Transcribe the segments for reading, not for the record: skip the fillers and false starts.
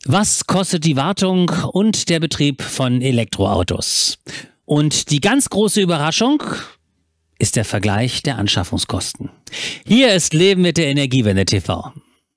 Was kostet die Wartung und der Betrieb von Elektroautos? Und die ganz große Überraschung ist der Vergleich der Anschaffungskosten. Hier ist Leben mit der Energiewende TV.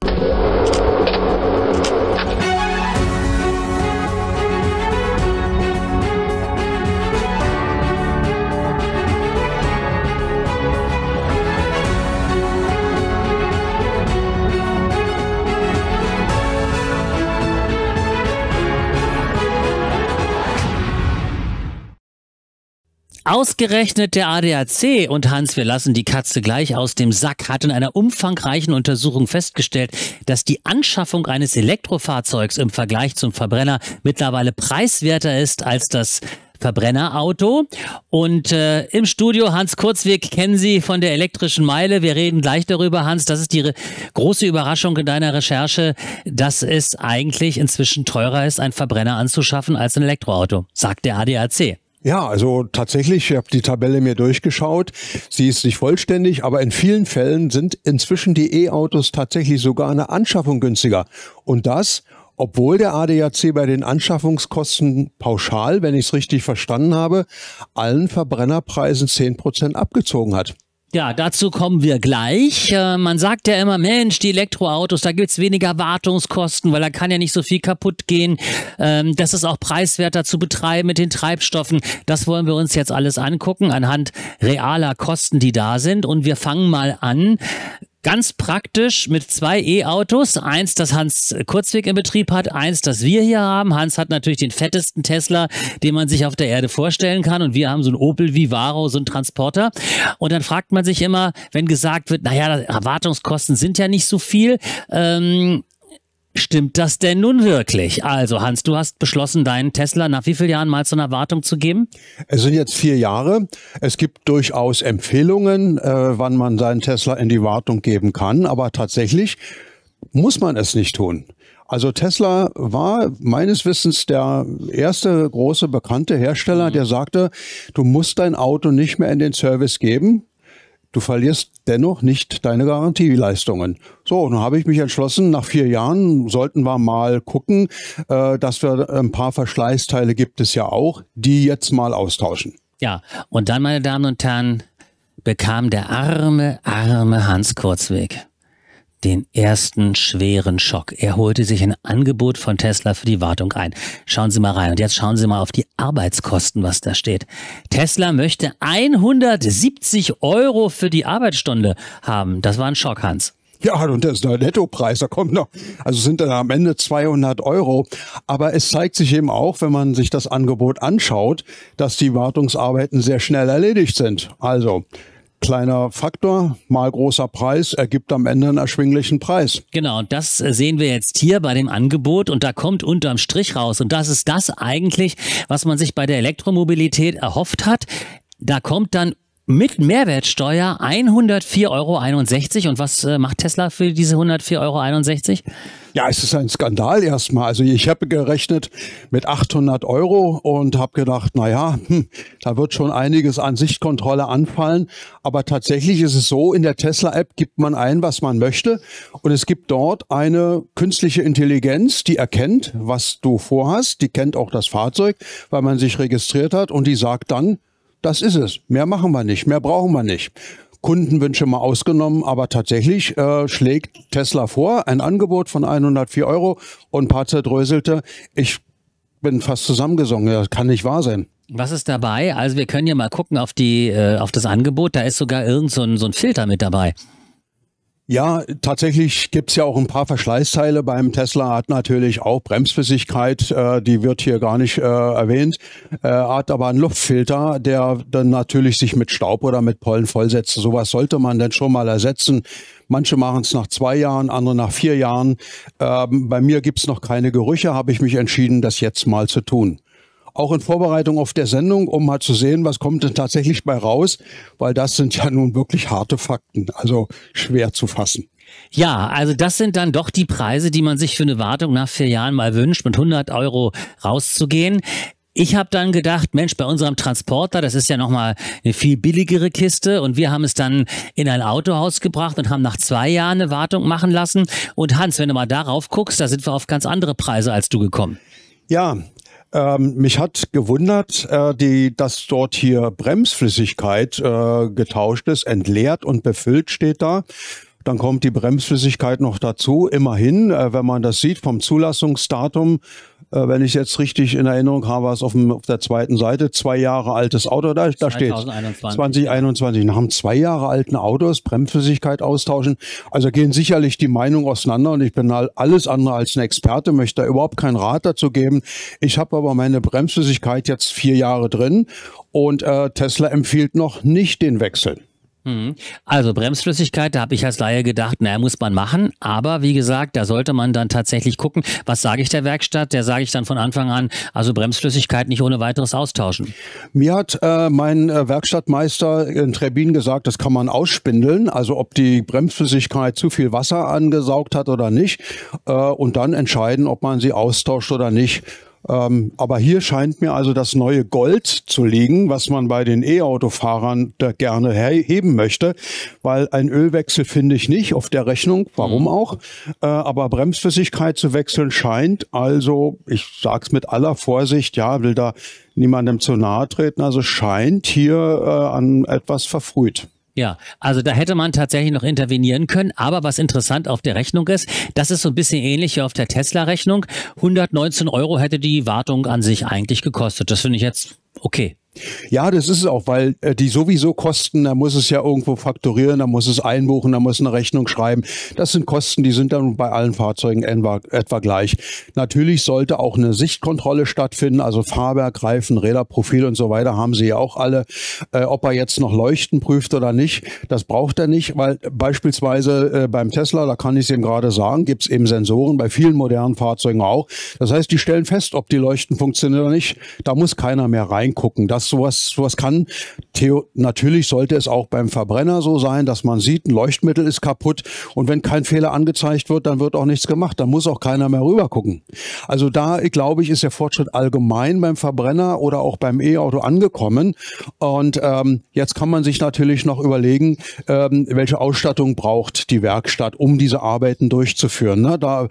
Ausgerechnet der ADAC, und Hans, wir lassen die Katze gleich aus dem Sack, hat in einer umfangreichen Untersuchung festgestellt, dass die Anschaffung eines Elektrofahrzeugs im Vergleich zum Verbrenner mittlerweile preiswerter ist als das Verbrennerauto. Und im Studio Hans Kurzweg kennen Sie von der elektrischen Meile. Wir reden gleich darüber, Hans. Das ist die große Überraschung in deiner Recherche, dass es eigentlich inzwischen teurer ist, ein Verbrenner anzuschaffen als ein Elektroauto, sagt der ADAC. Ja, also tatsächlich, ich habe die Tabelle mir durchgeschaut. Sie ist nicht vollständig, aber in vielen Fällen sind inzwischen die E-Autos tatsächlich sogar eine Anschaffung günstiger. Und das, obwohl der ADAC bei den Anschaffungskosten pauschal, wenn ich es richtig verstanden habe, allen Verbrennerpreisen 10% abgezogen hat. Ja, dazu kommen wir gleich. Man sagt ja immer, Mensch, die Elektroautos, da gibt's weniger Wartungskosten, weil da kann ja nicht so viel kaputt gehen. Das ist auch preiswerter zu betreiben mit den Treibstoffen. Das wollen wir uns jetzt alles angucken anhand realer Kosten, die da sind. Und wir fangen mal an. Ganz praktisch mit zwei E-Autos. Eins, das Hans Kurzweg im Betrieb hat, eins, das wir hier haben. Hans hat natürlich den fettesten Tesla, den man sich auf der Erde vorstellen kann. Und wir haben so einen Opel Vivaro, so einen Transporter. Und dann fragt man sich immer, wenn gesagt wird, naja, Erwartungskosten sind ja nicht so viel. Stimmt das denn nun wirklich? Also Hans, du hast beschlossen, deinen Tesla nach wie vielen Jahren mal zu einer Wartung zu geben? Es sind jetzt 4 Jahre. Es gibt durchaus Empfehlungen, wann man seinen Tesla in die Wartung geben kann. Aber tatsächlich muss man es nicht tun. Also Tesla war meines Wissens der erste große bekannte Hersteller, der sagte, du musst dein Auto nicht mehr in den Service geben. Du verlierst dennoch nicht deine Garantieleistungen. So, nun habe ich mich entschlossen, nach 4 Jahren sollten wir mal gucken, dass wir ein paar Verschleißteile gibt es ja auch, die jetzt mal austauschen. Ja, und dann, meine Damen und Herren, bekam der arme Hans Kurzweg den ersten schweren Schock. Er holte sich ein Angebot von Tesla für die Wartung ein. Schauen Sie mal rein. Und jetzt schauen Sie mal auf die Arbeitskosten, was da steht. Tesla möchte 170 € für die Arbeitsstunde haben. Das war ein Schock, Hans. Ja, und das ist der Nettopreis, da kommt noch, also sind dann am Ende 200 €. Aber es zeigt sich eben auch, wenn man sich das Angebot anschaut, dass die Wartungsarbeiten sehr schnell erledigt sind. Also kleiner Faktor mal großer Preis ergibt am Ende einen erschwinglichen Preis. Genau, und das sehen wir jetzt hier bei dem Angebot und da kommt unterm Strich raus und das ist das eigentlich, was man sich bei der Elektromobilität erhofft hat. Da kommt dann mit Mehrwertsteuer 104,61 € und was macht Tesla für diese 104,61 €? Ja, es ist ein Skandal erstmal. Also ich habe gerechnet mit 800 € und habe gedacht, naja, da wird schon einiges an Sichtkontrolle anfallen. Aber tatsächlich ist es so, in der Tesla-App gibt man ein, was man möchte. Und es gibt dort eine künstliche Intelligenz, die erkennt, was du vorhast. Die kennt auch das Fahrzeug, weil man sich registriert hat. Und die sagt dann, das ist es. Mehr machen wir nicht, mehr brauchen wir nicht. Kundenwünsche mal ausgenommen, aber tatsächlich schlägt Tesla vor, ein Angebot von 104 € und ein paar zerdröselte. Ich bin fast zusammengesungen, das kann nicht wahr sein. Was ist dabei? Also wir können ja mal gucken auf das Angebot, da ist sogar so ein Filter mit dabei. Ja, tatsächlich gibt's ja auch ein paar Verschleißteile beim Tesla, hat natürlich auch Bremsflüssigkeit, die wird hier gar nicht erwähnt, hat aber einen Luftfilter, der dann natürlich sich mit Staub oder mit Pollen vollsetzt. Sowas sollte man dann schon mal ersetzen. Manche machen es nach 2 Jahren, andere nach 4 Jahren. Bei mir gibt's noch keine Gerüche, habe ich mich entschieden, das jetzt mal zu tun. Auch in Vorbereitung auf der Sendung, um mal zu sehen, was kommt denn tatsächlich bei raus, weil das sind ja nun wirklich harte Fakten, also schwer zu fassen. Ja, also das sind dann doch die Preise, die man sich für eine Wartung nach 4 Jahren mal wünscht, mit 100 € rauszugehen. Ich habe dann gedacht, Mensch, bei unserem Transporter, das ist ja nochmal eine viel billigere Kiste und wir haben es dann in ein Autohaus gebracht und haben nach 2 Jahren eine Wartung machen lassen. Und Hans, wenn du mal darauf guckst, da sind wir auf ganz andere Preise als du gekommen. Ja, mich hat gewundert, dass dort hier Bremsflüssigkeit getauscht ist, entleert und befüllt steht da. Dann kommt die Bremsflüssigkeit noch dazu. Immerhin, wenn man das sieht vom Zulassungsdatum, wenn ich jetzt richtig in Erinnerung habe, war es auf der zweiten Seite, 2 Jahre altes Auto, da steht 2021. Nach einem 2 Jahre alten Autos Bremsflüssigkeit austauschen. Also gehen sicherlich die Meinungen auseinander und ich bin alles andere als ein Experte, möchte da überhaupt keinen Rat dazu geben. Ich habe aber meine Bremsflüssigkeit jetzt 4 Jahre drin und Tesla empfiehlt noch nicht den Wechsel. Also Bremsflüssigkeit, da habe ich als Laie gedacht, naja, muss man machen. Aber wie gesagt, da sollte man dann tatsächlich gucken, was sage ich der Werkstatt? Der sage ich dann von Anfang an, also Bremsflüssigkeit nicht ohne weiteres austauschen. Mir hat mein Werkstattmeister in Trebbin gesagt, das kann man ausspindeln, also ob die Bremsflüssigkeit zu viel Wasser angesaugt hat oder nicht und dann entscheiden, ob man sie austauscht oder nicht. Aber hier scheint mir also das neue Gold zu liegen, was man bei den E-Auto-Fahrern da gerne heben möchte, weil ein Ölwechsel finde ich nicht auf der Rechnung, warum auch, aber Bremsflüssigkeit zu wechseln scheint, also ich sage es mit aller Vorsicht, ja, will da niemandem zu nahe treten, also scheint hier an etwas verfrüht. Ja, also da hätte man tatsächlich noch intervenieren können, aber was interessant auf der Rechnung ist, das ist so ein bisschen ähnlich wie auf der Tesla-Rechnung. 119 € hätte die Wartung an sich eigentlich gekostet. Das finde ich jetzt okay. Ja, das ist es auch, weil die sowieso Kosten, da muss es ja irgendwo fakturieren, da muss es einbuchen, da muss eine Rechnung schreiben. Das sind Kosten, die sind dann bei allen Fahrzeugen etwa gleich. Natürlich sollte auch eine Sichtkontrolle stattfinden, also Fahrwerk, Reifen, Räderprofil und so weiter haben sie ja auch alle. Ob er jetzt noch Leuchten prüft oder nicht, das braucht er nicht, weil beispielsweise beim Tesla, da kann ich es eben gerade sagen, gibt es eben Sensoren, bei vielen modernen Fahrzeugen auch. Das heißt, die stellen fest, ob die Leuchten funktionieren oder nicht. Da muss keiner mehr reingucken. Sowas kann, natürlich sollte es auch beim Verbrenner so sein, dass man sieht, ein Leuchtmittel ist kaputt und wenn kein Fehler angezeigt wird, dann wird auch nichts gemacht. Da muss auch keiner mehr rüber gucken. Also da, glaube ich, ist der Fortschritt allgemein beim Verbrenner oder auch beim E-Auto angekommen. Und jetzt kann man sich natürlich noch überlegen, welche Ausstattung braucht die Werkstatt, um diese Arbeiten durchzuführen. Ne? Da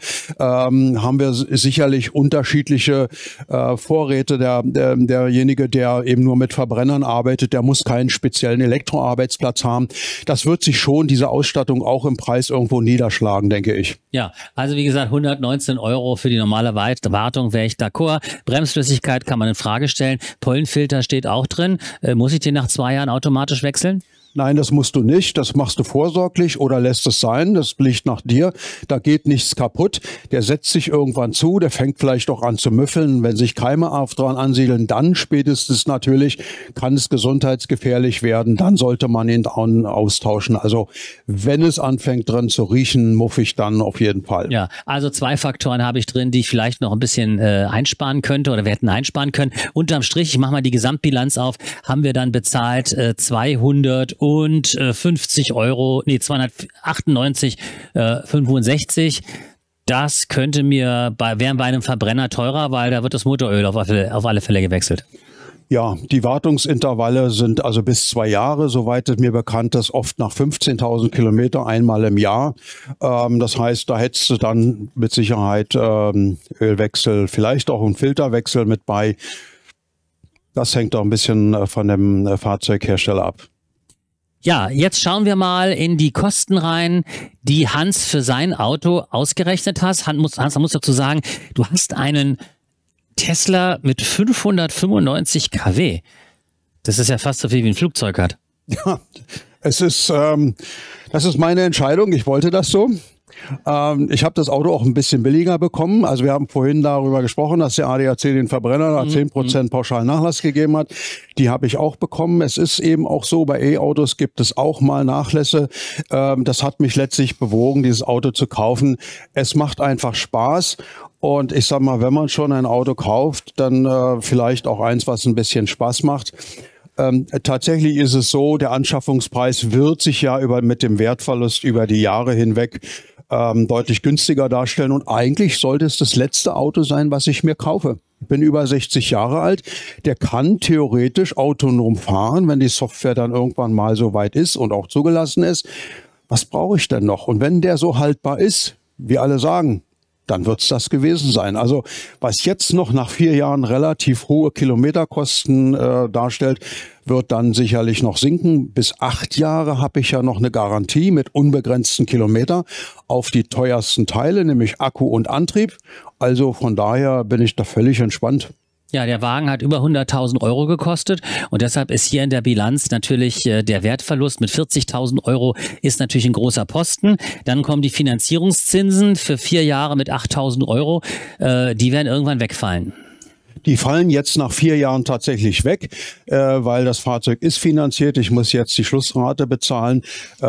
haben wir sicherlich unterschiedliche Vorräte. Derjenige, der eben nur mit Verbrennern arbeitet, der muss keinen speziellen Elektroarbeitsplatz haben. Das wird sich schon, diese Ausstattung, auch im Preis irgendwo niederschlagen, denke ich. Ja, also wie gesagt, 119 € für die normale Wartung wäre ich d'accord. Bremsflüssigkeit kann man in Frage stellen. Pollenfilter steht auch drin. Muss ich den nach 2 Jahren automatisch wechseln? Nein, das musst du nicht. Das machst du vorsorglich oder lässt es sein. Das liegt nach dir. Da geht nichts kaputt. Der setzt sich irgendwann zu. Der fängt vielleicht auch an zu müffeln. Wenn sich Keime dran ansiedeln, dann spätestens natürlich kann es gesundheitsgefährlich werden. Dann sollte man ihn austauschen. Also wenn es anfängt dran zu riechen, muffig, dann auf jeden Fall. Ja, also 2 Faktoren habe ich drin, die ich vielleicht noch ein bisschen einsparen könnte oder wir hätten einsparen können. Unterm Strich, ich mache mal die Gesamtbilanz auf, haben wir dann bezahlt 250 €, nee 298,65 €. Das könnte wären bei einem Verbrenner teurer, weil da wird das Motoröl auf alle Fälle gewechselt. Ja, die Wartungsintervalle sind also bis 2 Jahre, soweit es mir bekannt ist, oft nach 15.000 Kilometer einmal im Jahr. Das heißt, da hättest du dann mit Sicherheit Ölwechsel, vielleicht auch einen Filterwechsel mit bei. Das hängt auch ein bisschen von dem Fahrzeughersteller ab. Ja, jetzt schauen wir mal in die Kosten rein, die Hans für sein Auto ausgerechnet hat. Hans, man muss dazu sagen, du hast einen Tesla mit 595 kW. Das ist ja fast so viel wie ein Flugzeug hat. Ja, das ist meine Entscheidung. Ich wollte das so. Ich habe das Auto auch ein bisschen billiger bekommen. Also wir haben vorhin darüber gesprochen, dass der ADAC den Verbrenner 10% Pauschalnachlass gegeben hat. Die habe ich auch bekommen. Es ist eben auch so, bei E-Autos gibt es auch mal Nachlässe. Das hat mich letztlich bewogen, dieses Auto zu kaufen. Es macht einfach Spaß. Und ich sag mal, wenn man schon ein Auto kauft, dann vielleicht auch eins, was ein bisschen Spaß macht. Tatsächlich ist es so, der Anschaffungspreis wird sich ja mit dem Wertverlust über die Jahre hinweg deutlich günstiger darstellen. Und eigentlich sollte es das letzte Auto sein, was ich mir kaufe. Ich bin über 60 Jahre alt. Der kann theoretisch autonom fahren, wenn die Software dann irgendwann mal so weit ist und auch zugelassen ist. Was brauche ich denn noch? Und wenn der so haltbar ist, wie alle sagen, dann wird es das gewesen sein. Also was jetzt noch nach 4 Jahren relativ hohe Kilometerkosten darstellt, wird dann sicherlich noch sinken. Bis 8 Jahre habe ich ja noch eine Garantie mit unbegrenzten Kilometer auf die teuersten Teile, nämlich Akku und Antrieb. Also von daher bin ich da völlig entspannt. Ja, der Wagen hat über 100.000 Euro gekostet und deshalb ist hier in der Bilanz natürlich der Wertverlust mit 40.000 Euro ist natürlich ein großer Posten. Dann kommen die Finanzierungszinsen für 4 Jahre mit 8.000 Euro. Die werden irgendwann wegfallen. Die fallen jetzt nach 4 Jahren tatsächlich weg, weil das Fahrzeug ist finanziert. Ich muss jetzt die Schlussrate bezahlen.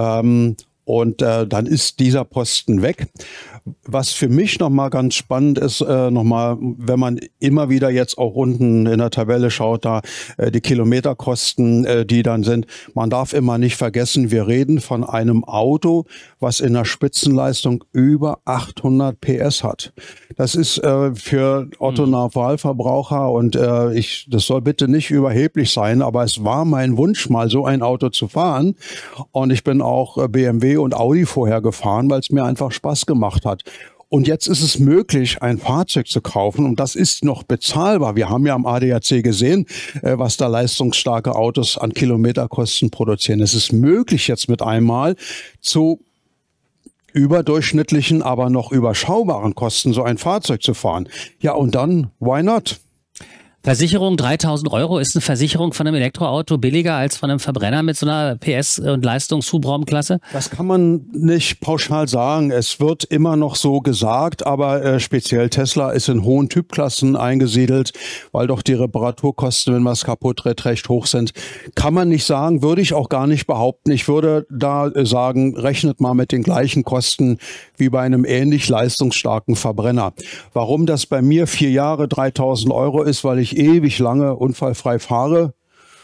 Und dann ist dieser Posten weg. Was für mich nochmal ganz spannend ist, nochmal, wenn man immer wieder jetzt auch unten in der Tabelle schaut, da die Kilometerkosten, die dann sind. Man darf immer nicht vergessen, wir reden von einem Auto, was in der Spitzenleistung über 800 PS hat. Das ist für Otto-Normalverbraucher und das soll bitte nicht überheblich sein, aber es war mein Wunsch, mal so ein Auto zu fahren. Und ich bin auch BMW und Audi vorher gefahren, weil es mir einfach Spaß gemacht hat. Und jetzt ist es möglich, ein Fahrzeug zu kaufen und das ist noch bezahlbar. Wir haben ja am ADAC gesehen, was da leistungsstarke Autos an Kilometerkosten produzieren. Es ist möglich, jetzt mit einmal zu überdurchschnittlichen, aber noch überschaubaren Kosten so ein Fahrzeug zu fahren. Ja, und dann, why not? Versicherung 3.000 Euro. Ist eine Versicherung von einem Elektroauto billiger als von einem Verbrenner mit so einer PS- und Leistungshubraumklasse? Das kann man nicht pauschal sagen. Es wird immer noch so gesagt, aber speziell Tesla ist in hohen Typklassen eingesiedelt, weil doch die Reparaturkosten, wenn was kaputt tritt, recht hoch sind. Kann man nicht sagen, würde ich auch gar nicht behaupten. Ich würde da sagen, rechnet mal mit den gleichen Kosten wie bei einem ähnlich leistungsstarken Verbrenner. Warum das bei mir 4 Jahre 3.000 Euro ist, weil ich ewig lange unfallfrei fahre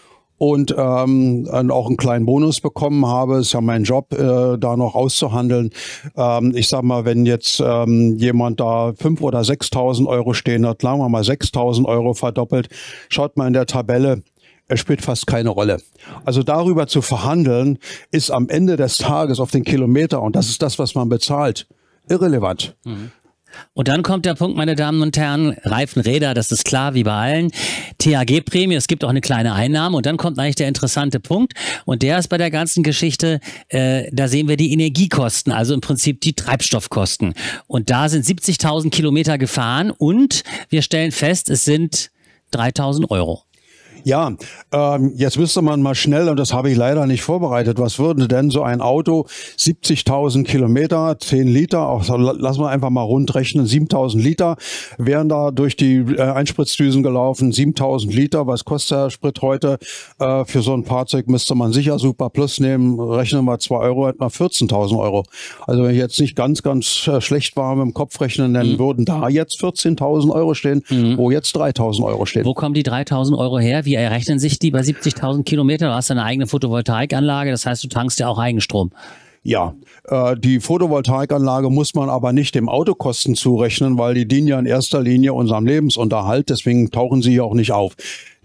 und auch einen kleinen Bonus bekommen habe. Ist ja mein Job, da noch auszuhandeln. Ich sag mal, wenn jetzt jemand da 5.000 oder 6.000 Euro stehen hat, sagen wir mal 6.000 Euro verdoppelt, schaut mal in der Tabelle. Es spielt fast keine Rolle. Also darüber zu verhandeln, ist am Ende des Tages auf den Kilometer, und das ist das, was man bezahlt, irrelevant. Mhm. Und dann kommt der Punkt, meine Damen und Herren, Reifenräder, das ist klar, wie bei allen. THG-Prämie, es gibt auch eine kleine Einnahme. Und dann kommt eigentlich der interessante Punkt. Und der ist bei der ganzen Geschichte, da sehen wir die Energiekosten, also im Prinzip die Treibstoffkosten. Und da sind 70.000 Kilometer gefahren und wir stellen fest, es sind 3.000 Euro. Ja, jetzt müsste man mal schnell, und das habe ich leider nicht vorbereitet, was würde denn so ein Auto, 70.000 Kilometer, 10 Liter, auch, lassen wir einfach mal rund rechnen, 7.000 Liter wären da durch die Einspritzdüsen gelaufen, 7.000 Liter, was kostet der Sprit heute? Für so ein Fahrzeug müsste man sicher Super Plus nehmen, rechnen wir 2 Euro, hätten wir 14.000 Euro. Also wenn ich jetzt nicht ganz schlecht war mit dem Kopf rechnen, dann würden da jetzt 14.000 Euro stehen, wo jetzt 3.000 Euro stehen. Wo kommen die 3.000 Euro her? Wie errechnen sich die bei 70.000 Kilometern? Du hast eine eigene Photovoltaikanlage, das heißt, du tankst ja auch Eigenstrom. Ja, die Photovoltaikanlage muss man aber nicht dem Autokosten zurechnen, weil die dienen ja in erster Linie unserem Lebensunterhalt, deswegen tauchen sie ja auch nicht auf.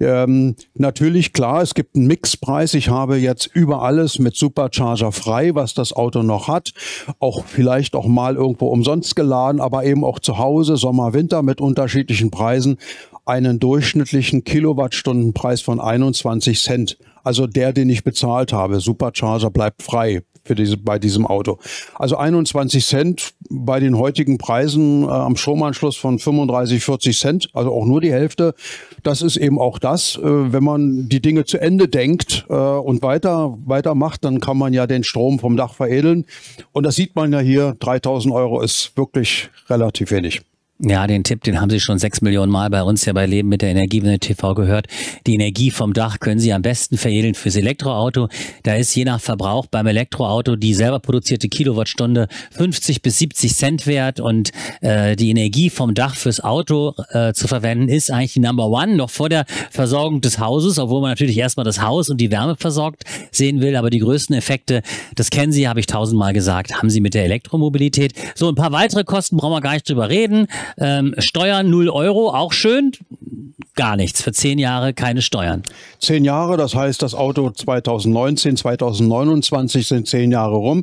Natürlich, klar, es gibt einen Mixpreis. Ich habe jetzt über alles mit Supercharger frei, was das Auto noch hat. Auch vielleicht auch mal irgendwo umsonst geladen, aber eben auch zu Hause, Sommer, Winter mit unterschiedlichen Preisen. Einen durchschnittlichen Kilowattstundenpreis von 21 Cent. Also der, den ich bezahlt habe. Supercharger bleibt frei bei diesem Auto. Also 21 Cent bei den heutigen Preisen am Stromanschluss von 35, 40 Cent, also auch nur die Hälfte. Das ist eben auch das, wenn man die Dinge zu Ende denkt und weiter macht, dann kann man ja den Strom vom Dach veredeln. Und das sieht man ja hier, 3.000 Euro ist wirklich relativ wenig. Ja, den Tipp, den haben Sie schon 6 Millionen Mal bei uns ja bei Leben mit der Energiewende TV gehört. Die Energie vom Dach können Sie am besten veredeln fürs Elektroauto. Da ist je nach Verbrauch beim Elektroauto die selber produzierte Kilowattstunde 50 bis 70 Cent wert und die Energie vom Dach fürs Auto zu verwenden ist eigentlich die Number One, noch vor der Versorgung des Hauses, obwohl man natürlich erstmal das Haus und die Wärme versorgt sehen will, aber die größten Effekte, das kennen Sie, habe ich 1000-mal gesagt, haben Sie mit der Elektromobilität. So, ein paar weitere Kosten brauchen wir gar nicht drüber reden. Steuern 0 Euro, auch schön. Gar nichts. Für 10 Jahre keine Steuern. 10 Jahre, das heißt, das Auto 2019, 2029 sind 10 Jahre rum.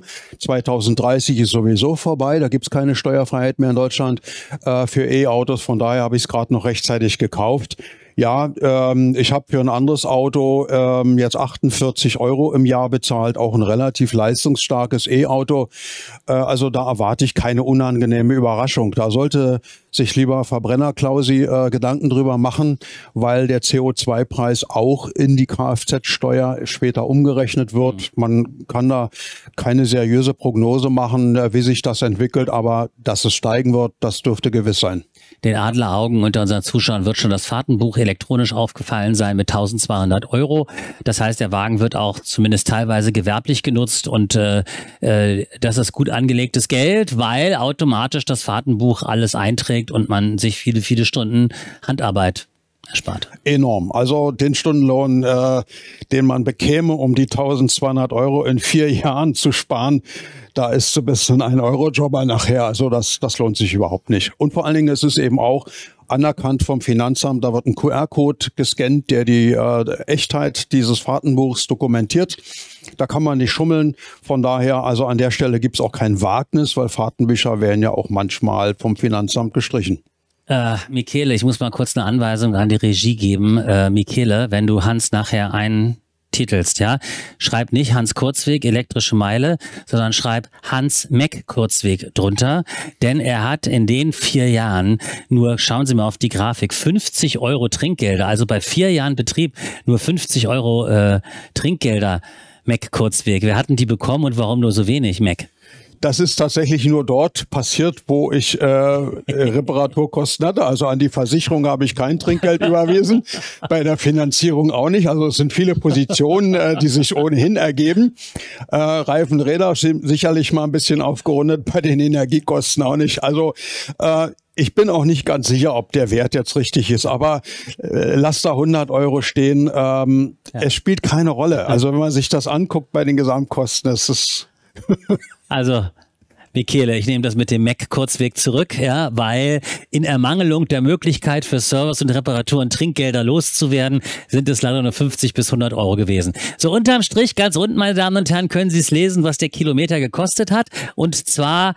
2030 ist sowieso vorbei. Da gibt es keine Steuerfreiheit mehr in Deutschland für E-Autos. Von daher habe ich es gerade noch rechtzeitig gekauft. Ja, ich habe für ein anderes Auto jetzt 48 Euro im Jahr bezahlt, auch ein relativ leistungsstarkes E-Auto. Also da erwarte ich keine unangenehme Überraschung. Da sollte sich lieber Verbrenner-Klausi Gedanken drüber machen, weil der CO2-Preis auch in die Kfz-Steuer später umgerechnet wird. Man kann da keine seriöse Prognose machen, wie sich das entwickelt, aber dass es steigen wird, das dürfte gewiss sein. Den Adleraugen unter unseren Zuschauern wird schon das Fahrtenbuch elektronisch aufgefallen sein mit 1200 Euro. Das heißt, der Wagen wird auch zumindest teilweise gewerblich genutzt und das ist gut angelegtes Geld, weil automatisch das Fahrtenbuch alles einträgt und man sich viele, viele Stunden Handarbeit erspart. Enorm. Also den Stundenlohn, den man bekäme, um die 1200 Euro in 4 Jahren zu sparen, da ist so ein bisschen ein Eurojobber nachher. Also das lohnt sich überhaupt nicht. Und vor allen Dingen ist es eben auch anerkannt vom Finanzamt. Da wird ein QR-Code gescannt, der die Echtheit dieses Fahrtenbuchs dokumentiert. Da kann man nicht schummeln. Von daher, also an der Stelle gibt es auch kein Wagnis, weil Fahrtenbücher werden ja auch manchmal vom Finanzamt gestrichen. Michele, ich muss mal kurz eine Anweisung an die Regie geben. Michele, wenn du Hans nachher eintitelst, ja, schreib nicht Hans Kurzweg, elektrische Meile, sondern schreib Hans Meck Kurzweg drunter, denn er hat in den 4 Jahren nur, schauen Sie mal auf die Grafik, 50 Euro Trinkgelder, also bei 4 Jahren Betrieb nur 50 Euro Trinkgelder, Meck Kurzweg. Wer hatten die bekommen und warum nur so wenig, Meck? Das ist tatsächlich nur dort passiert, wo ich Reparaturkosten hatte. Also an die Versicherung habe ich kein Trinkgeld überwiesen, bei der Finanzierung auch nicht. Also es sind viele Positionen, die sich ohnehin ergeben. Reifenräder sind sicherlich mal ein bisschen aufgerundet, bei den Energiekosten auch nicht. Also ich bin auch nicht ganz sicher, ob der Wert jetzt richtig ist, aber lass da 100 Euro stehen. Es spielt keine Rolle. Also wenn man sich das anguckt bei den Gesamtkosten, ist es... Also, Michele, ich nehme das mit dem Mac-Kurzweg zurück, ja, weil in Ermangelung der Möglichkeit für Service und Reparaturen Trinkgelder loszuwerden, sind es leider nur 50 bis 100 Euro gewesen. So unterm Strich, ganz unten, meine Damen und Herren, können Sie es lesen, was der Kilometer gekostet hat. Und zwar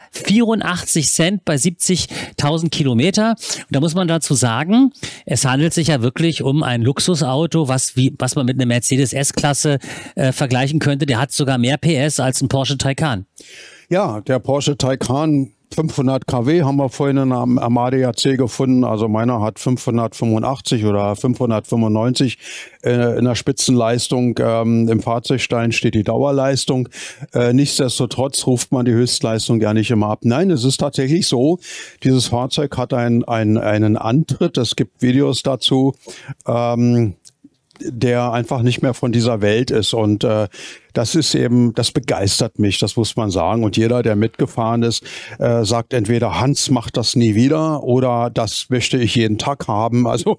84 Cent bei 70.000 Kilometer. Und da muss man dazu sagen, es handelt sich ja wirklich um ein Luxusauto, was man mit einer Mercedes S-Klasse vergleichen könnte. Der hat sogar mehr PS als ein Porsche Taycan. Ja, der Porsche Taycan 500 kW haben wir vorhin in einem Armada AC gefunden. Also meiner hat 585 oder 595 in der Spitzenleistung. Im Fahrzeugstein steht die Dauerleistung. Nichtsdestotrotz ruft man die Höchstleistung ja nicht immer ab. Nein, es ist tatsächlich so, dieses Fahrzeug hat einen Antritt. Es gibt Videos dazu. Der einfach nicht mehr von dieser Welt ist. Und das ist eben, das begeistert mich, das muss man sagen. Und jeder, der mitgefahren ist, sagt entweder Hans macht das nie wieder oder das möchte ich jeden Tag haben. Also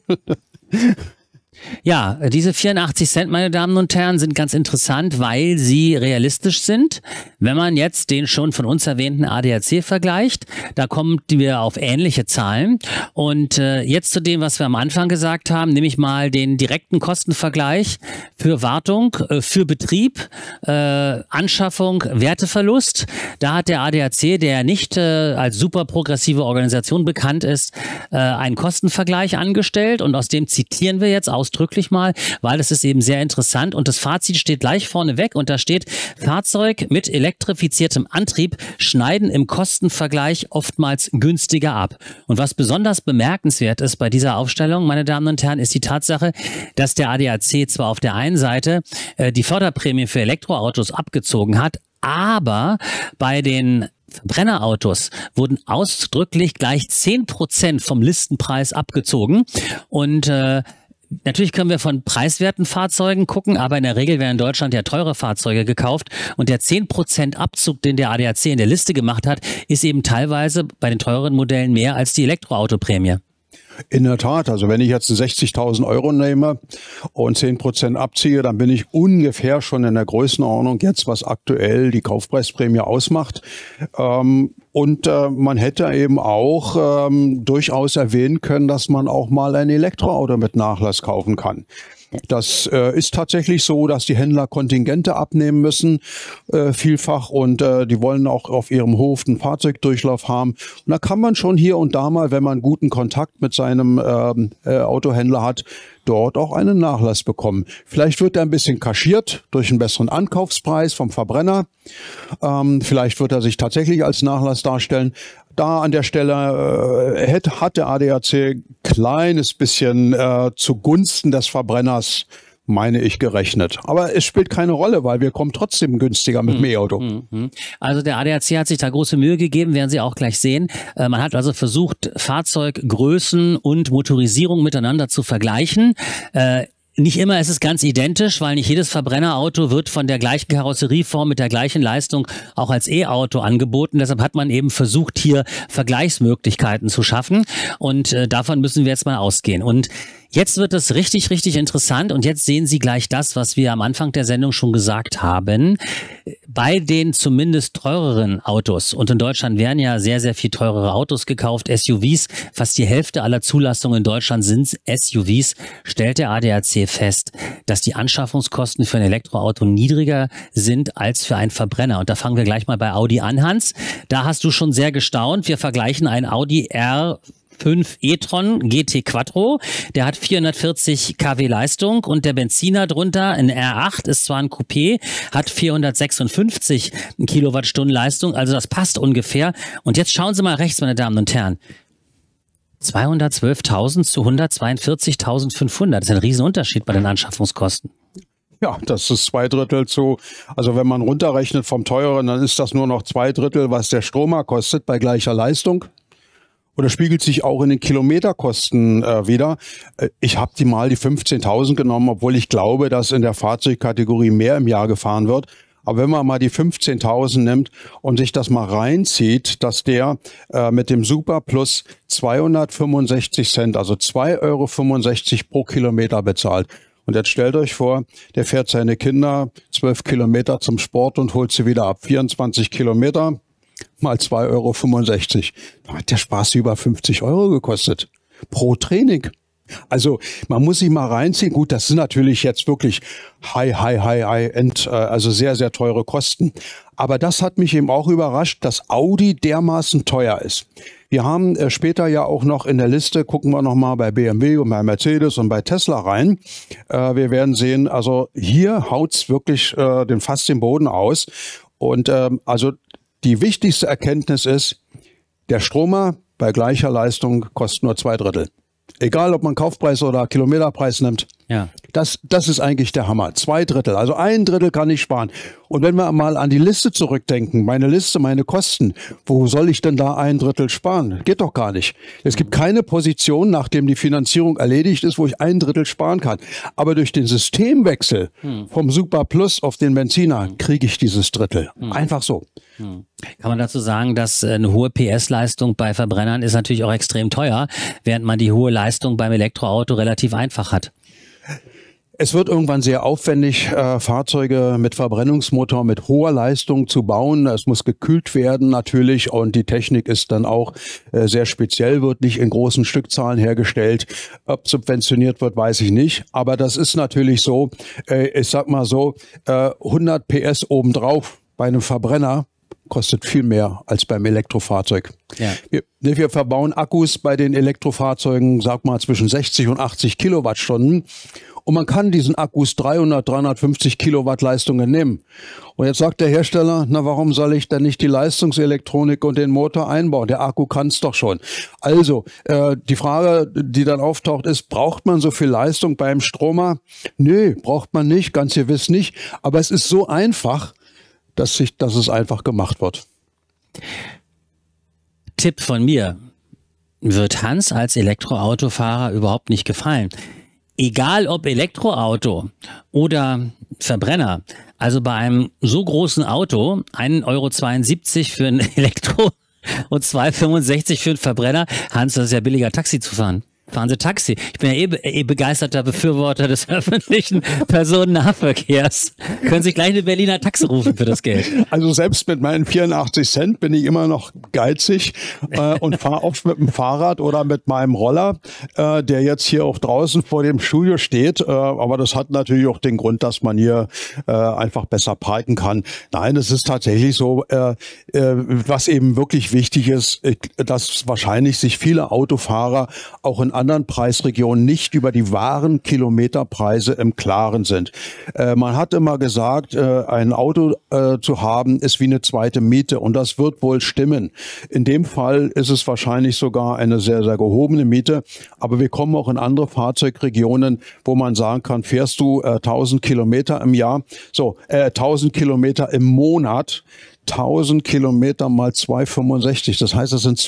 ja, diese 84 Cent, meine Damen und Herren, sind ganz interessant, weil sie realistisch sind. Wenn man jetzt den schon von uns erwähnten ADAC vergleicht, da kommen wir auf ähnliche Zahlen. Und jetzt zu dem, was wir am Anfang gesagt haben, nämlich mal den direkten Kostenvergleich für Wartung, für Betrieb, Anschaffung, Werteverlust. Da hat der ADAC, der nicht als super progressive Organisation bekannt ist, einen Kostenvergleich angestellt und aus dem zitieren wir jetzt ausdrücklich mal, weil es ist eben sehr interessant und das Fazit steht gleich vorne weg und da steht, Fahrzeug mit elektrifiziertem Antrieb schneiden im Kostenvergleich oftmals günstiger ab. Und was besonders bemerkenswert ist bei dieser Aufstellung, meine Damen und Herren, ist die Tatsache, dass der ADAC zwar auf der einen Seite die Förderprämie für Elektroautos abgezogen hat, aber bei den Verbrennerautos wurden ausdrücklich gleich 10% vom Listenpreis abgezogen. Und natürlich können wir von preiswerten Fahrzeugen gucken, aber in der Regel werden in Deutschland ja teure Fahrzeuge gekauft. Und der 10% Abzug, den der ADAC in der Liste gemacht hat, ist eben teilweise bei den teuren Modellen mehr als die Elektroautoprämie. In der Tat, also wenn ich jetzt 60.000 Euro nehme und 10% abziehe, dann bin ich ungefähr schon in der Größenordnung jetzt, was aktuell die Kaufpreisprämie ausmacht. Man hätte eben auch durchaus erwähnen können, dass man auch mal ein Elektroauto mit Nachlass kaufen kann. Das ist tatsächlich so, dass die Händler Kontingente abnehmen müssen, vielfach, und die wollen auch auf ihrem Hof einen Fahrzeugdurchlauf haben. Und da kann man schon hier und da mal, wenn man guten Kontakt mit seinem Autohändler hat, dort auch einen Nachlass bekommen. Vielleicht wird er ein bisschen kaschiert durch einen besseren Ankaufspreis vom Verbrenner. Vielleicht wird er sich tatsächlich als Nachlass darstellen. Da an der Stelle hat der ADAC kleines bisschen zugunsten des Verbrenners, meine ich, gerechnet. Aber es spielt keine Rolle, weil wir kommen trotzdem günstiger mit dem E-Auto. Also der ADAC hat sich da große Mühe gegeben, werden Sie auch gleich sehen. Man hat also versucht, Fahrzeuggrößen und Motorisierung miteinander zu vergleichen. Nicht immer ist es ganz identisch, weil nicht jedes Verbrennerauto wird von der gleichen Karosserieform mit der gleichen Leistung auch als E-Auto angeboten. Deshalb hat man eben versucht, hier Vergleichsmöglichkeiten zu schaffen. Und davon müssen wir jetzt mal ausgehen. Und jetzt wird es richtig, richtig interessant, und jetzt sehen Sie gleich das, was wir am Anfang der Sendung schon gesagt haben. Bei den zumindest teureren Autos, und in Deutschland werden ja sehr, sehr viel teurere Autos gekauft, SUVs, fast die Hälfte aller Zulassungen in Deutschland sind SUVs, stellt der ADAC fest, dass die Anschaffungskosten für ein Elektroauto niedriger sind als für einen Verbrenner. Und da fangen wir gleich mal bei Audi an, Hans. Da hast du schon sehr gestaunt. Wir vergleichen ein Audi R5 e-tron GT Quattro, der hat 440 kW Leistung, und der Benziner drunter, ein R8, ist zwar ein Coupé, hat 456 Kilowattstunden Leistung, also das passt ungefähr. Und jetzt schauen Sie mal rechts, meine Damen und Herren. 212.000 zu 142.500, das ist ein Riesenunterschied bei den Anschaffungskosten. Ja, das ist 2/3 zu, also wenn man runterrechnet vom teuren, dann ist das nur noch 2/3, was der Stromer kostet bei gleicher Leistung. Und das spiegelt sich auch in den Kilometerkosten wieder. Ich habe die 15.000 genommen, obwohl ich glaube, dass in der Fahrzeugkategorie mehr im Jahr gefahren wird. Aber wenn man mal die 15.000 nimmt und sich das mal reinzieht, dass der mit dem Super Plus 265 Cent, also 2,65 € pro Kilometer bezahlt. Und jetzt stellt euch vor, der fährt seine Kinder 12 Kilometer zum Sport und holt sie wieder ab. 24 Kilometer mal 2,65 €. Da hat der Spaß über 50 € gekostet. Pro Training. Also man muss sich mal reinziehen. Gut, das sind natürlich jetzt wirklich High-End, also sehr, sehr teure Kosten. Aber das hat mich eben auch überrascht, dass Audi dermaßen teuer ist. Wir haben später ja auch noch in der Liste, gucken wir nochmal bei BMW und bei Mercedes und bei Tesla rein. Wir werden sehen, also hier haut's wirklich fast den Boden aus. Und also die wichtigste Erkenntnis ist, der Stromer bei gleicher Leistung kostet nur 2/3. Egal, ob man Kaufpreis oder Kilometerpreis nimmt. Ja. Das ist eigentlich der Hammer. 2/3. Also 1/3 kann ich sparen. Und wenn wir mal an die Liste zurückdenken, meine Liste, meine Kosten, wo soll ich denn da 1/3 sparen? Geht doch gar nicht. Es gibt keine Position, nachdem die Finanzierung erledigt ist, wo ich 1/3 sparen kann. Aber durch den Systemwechsel vom Super Plus auf den Benziner kriege ich dieses Drittel. Einfach so. Kann man dazu sagen, dass eine hohe PS-Leistung bei Verbrennern ist natürlich auch extrem teuer, während man die hohe Leistung beim Elektroauto relativ einfach hat? Es wird irgendwann sehr aufwendig, Fahrzeuge mit Verbrennungsmotor mit hoher Leistung zu bauen. Es muss gekühlt werden natürlich, und die Technik ist dann auch sehr speziell, wird nicht in großen Stückzahlen hergestellt. Ob subventioniert wird, weiß ich nicht. Aber das ist natürlich so, ich sag mal so, 100 PS obendrauf bei einem Verbrenner kostet viel mehr als beim Elektrofahrzeug. Ja. Wir verbauen Akkus bei den Elektrofahrzeugen, sag mal, zwischen 60 und 80 Kilowattstunden. Und man kann diesen Akkus 300, 350 Kilowatt Leistungen nehmen. Und jetzt sagt der Hersteller, na, warum soll ich denn nicht die Leistungselektronik und den Motor einbauen? Der Akku kann es doch schon. Also, die Frage, die dann auftaucht, ist, braucht man so viel Leistung beim Stromer? Nö, braucht man nicht, ganz gewiss nicht. Aber es ist so einfach, dass es einfach gemacht wird. Tipp von mir, wird Hans als Elektroautofahrer überhaupt nicht gefallen. Egal ob Elektroauto oder Verbrenner, also bei einem so großen Auto, 1,72 € für ein Elektro und 2,65 € für einen Verbrenner, Hans, das ist ja billiger, Taxi zu fahren. Fahren Sie Taxi. Ich bin ja begeisterter Befürworter des öffentlichen Personennahverkehrs. Können Sie gleich eine Berliner Taxi rufen für das Geld. Also selbst mit meinen 84 Cent bin ich immer noch geizig und fahre oft mit dem Fahrrad oder mit meinem Roller, der jetzt hier auch draußen vor dem Studio steht. Aber das hat natürlich auch den Grund, dass man hier einfach besser parken kann. Nein, es ist tatsächlich so, was eben wirklich wichtig ist, dass wahrscheinlich sich viele Autofahrer auch in anderen Preisregionen nicht über die wahren Kilometerpreise im Klaren sind. Man hat immer gesagt, ein Auto zu haben ist wie eine zweite Miete, und das wird wohl stimmen. In dem Fall ist es wahrscheinlich sogar eine sehr, sehr gehobene Miete, aber wir kommen auch in andere Fahrzeugregionen, wo man sagen kann, fährst du 1000 Kilometer im Jahr, 1000 Kilometer im Monat, 1000 Kilometer mal 2,65. Das heißt, das sind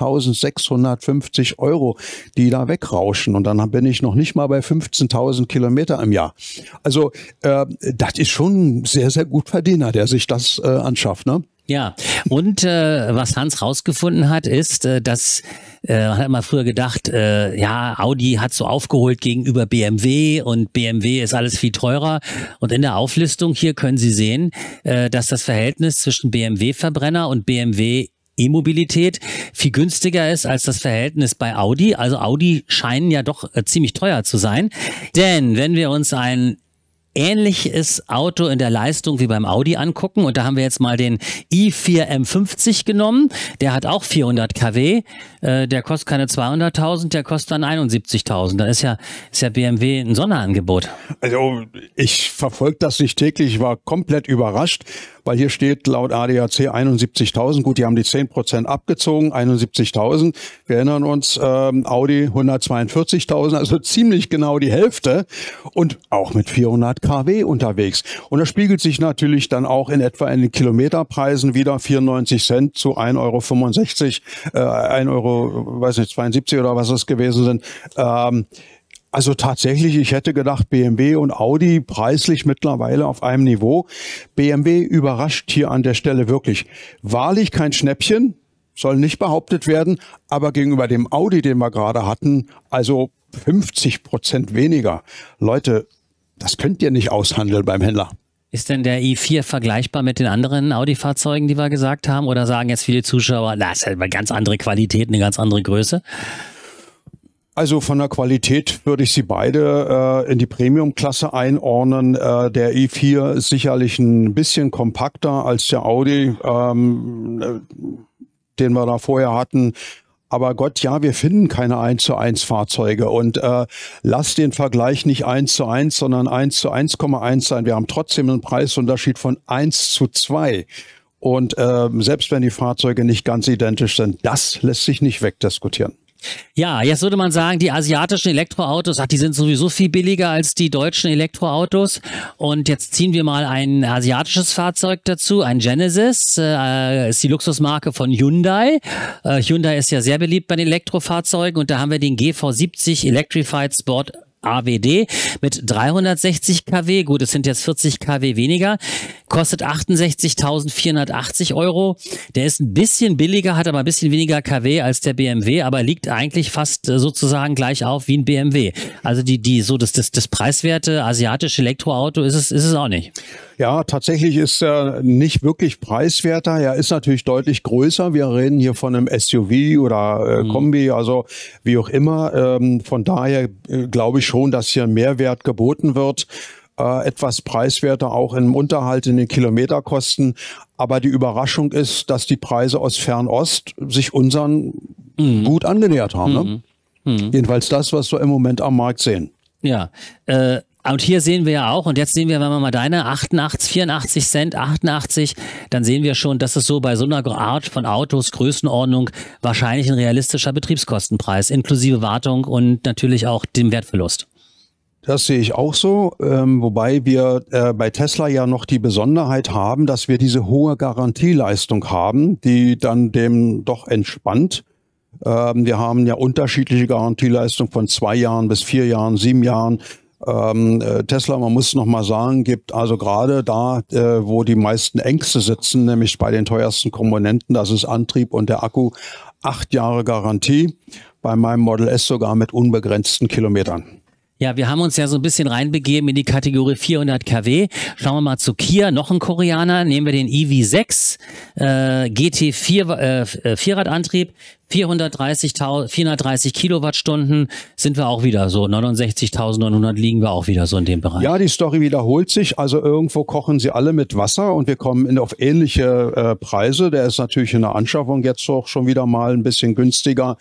2650 €, die da wegrauschen. Und dann bin ich noch nicht mal bei 15.000 Kilometer im Jahr. Also das ist schon ein sehr, sehr gut Verdiener, der sich das anschafft, ne? Ja, und was Hans rausgefunden hat, ist, dass man hat immer früher gedacht, ja, Audi hat so aufgeholt gegenüber BMW und BMW ist alles viel teurer. Und in der Auflistung hier können Sie sehen, dass das Verhältnis zwischen BMW-Verbrenner und BMW E-Mobilität viel günstiger ist als das Verhältnis bei Audi. Also Audi scheinen ja doch ziemlich teuer zu sein. Denn wenn wir uns ein ähnliches Auto in der Leistung wie beim Audi angucken, und da haben wir jetzt mal den i4 M50 genommen, der hat auch 400 kW, der kostet keine 200.000, der kostet dann 71.000. Da ist ja BMW ein Sonderangebot. Also ich verfolge das nicht täglich, ich war komplett überrascht, weil hier steht laut ADAC 71.000. Gut, die haben die 10% abgezogen, 71.000. Wir erinnern uns, Audi 142.000, also ziemlich genau die Hälfte und auch mit 400 kW unterwegs. Und das spiegelt sich natürlich dann auch in etwa in den Kilometerpreisen wieder, 94 Cent zu 1,65 €, weiß nicht, 72 oder was es gewesen sind. Also tatsächlich, ich hätte gedacht, BMW und Audi preislich mittlerweile auf einem Niveau. BMW überrascht hier an der Stelle wirklich. Wahrlich kein Schnäppchen, soll nicht behauptet werden, aber gegenüber dem Audi, den wir gerade hatten, also 50% weniger. Leute, das könnt ihr nicht aushandeln beim Händler. Ist denn der i4 vergleichbar mit den anderen Audi-Fahrzeugen, die wir gesagt haben? Oder sagen jetzt viele Zuschauer, das ist halt eine ganz andere Qualität, eine ganz andere Größe? Also von der Qualität würde ich sie beide in die Premium-Klasse einordnen. Der i4 ist sicherlich ein bisschen kompakter als der Audi, den wir da vorher hatten. Aber Gott, ja, wir finden keine 1:1 Fahrzeuge, und lass den Vergleich nicht 1:1, sondern 1:1,1 sein. Wir haben trotzdem einen Preisunterschied von 1:2. Und selbst wenn die Fahrzeuge nicht ganz identisch sind, das lässt sich nicht wegdiskutieren. Ja, jetzt würde man sagen, die asiatischen Elektroautos, die sind sowieso viel billiger als die deutschen Elektroautos. Und jetzt ziehen wir mal ein asiatisches Fahrzeug dazu, ein Genesis, ist die Luxusmarke von Hyundai. Hyundai ist ja sehr beliebt bei den Elektrofahrzeugen, und da haben wir den GV70 Electrified Sport AWD mit 360 kW. Gut, es sind jetzt 40 kW weniger. Kostet 68.480 €. Der ist ein bisschen billiger, hat aber ein bisschen weniger kW als der BMW, aber liegt eigentlich fast sozusagen gleich auf wie ein BMW. Also das preiswerte asiatische Elektroauto ist es auch nicht. Ja, tatsächlich ist er nicht wirklich preiswerter. Er ist natürlich deutlich größer. Wir reden hier von einem SUV oder Kombi, also wie auch immer. Von daher glaube ich schon, dass hier ein Mehrwert geboten wird. Etwas preiswerter auch im Unterhalt, in den Kilometerkosten. Aber die Überraschung ist, dass die Preise aus Fernost sich unseren gut angenähert haben. Ne? Jedenfalls das, was wir im Moment am Markt sehen. Ja, und hier sehen wir ja auch, und jetzt sehen wir, wenn wir mal deine 84 Cent, 88, dann sehen wir schon, dass es so bei so einer Art von Autos, Größenordnung, wahrscheinlich ein realistischer Betriebskostenpreis, inklusive Wartung und natürlich auch dem Wertverlust. Das sehe ich auch so, wobei wir bei Tesla ja noch die Besonderheit haben, dass wir diese hohe Garantieleistung haben, die dann dem doch entspannt. Wir haben ja unterschiedliche Garantieleistung von 2 Jahren bis 4 Jahren, 7 Jahren. Tesla, man muss noch mal sagen, gibt also gerade da, wo die meisten Ängste sitzen, nämlich bei den teuersten Komponenten, das ist Antrieb und der Akku, 8 Jahre Garantie, bei meinem Model S sogar mit unbegrenzten Kilometern. Ja, wir haben uns ja so ein bisschen reinbegeben in die Kategorie 400 kW. Schauen wir mal zu Kia, noch ein Koreaner. Nehmen wir den EV6 GT4 Vierradantrieb. 430 Kilowattstunden sind wir auch wieder so. 69.900 liegen wir auch wieder so in dem Bereich. Ja, die Story wiederholt sich. Also irgendwo kochen sie alle mit Wasser und wir kommen auf ähnliche Preise. Der ist natürlich in der Anschaffung jetzt auch schon wieder mal ein bisschen günstiger.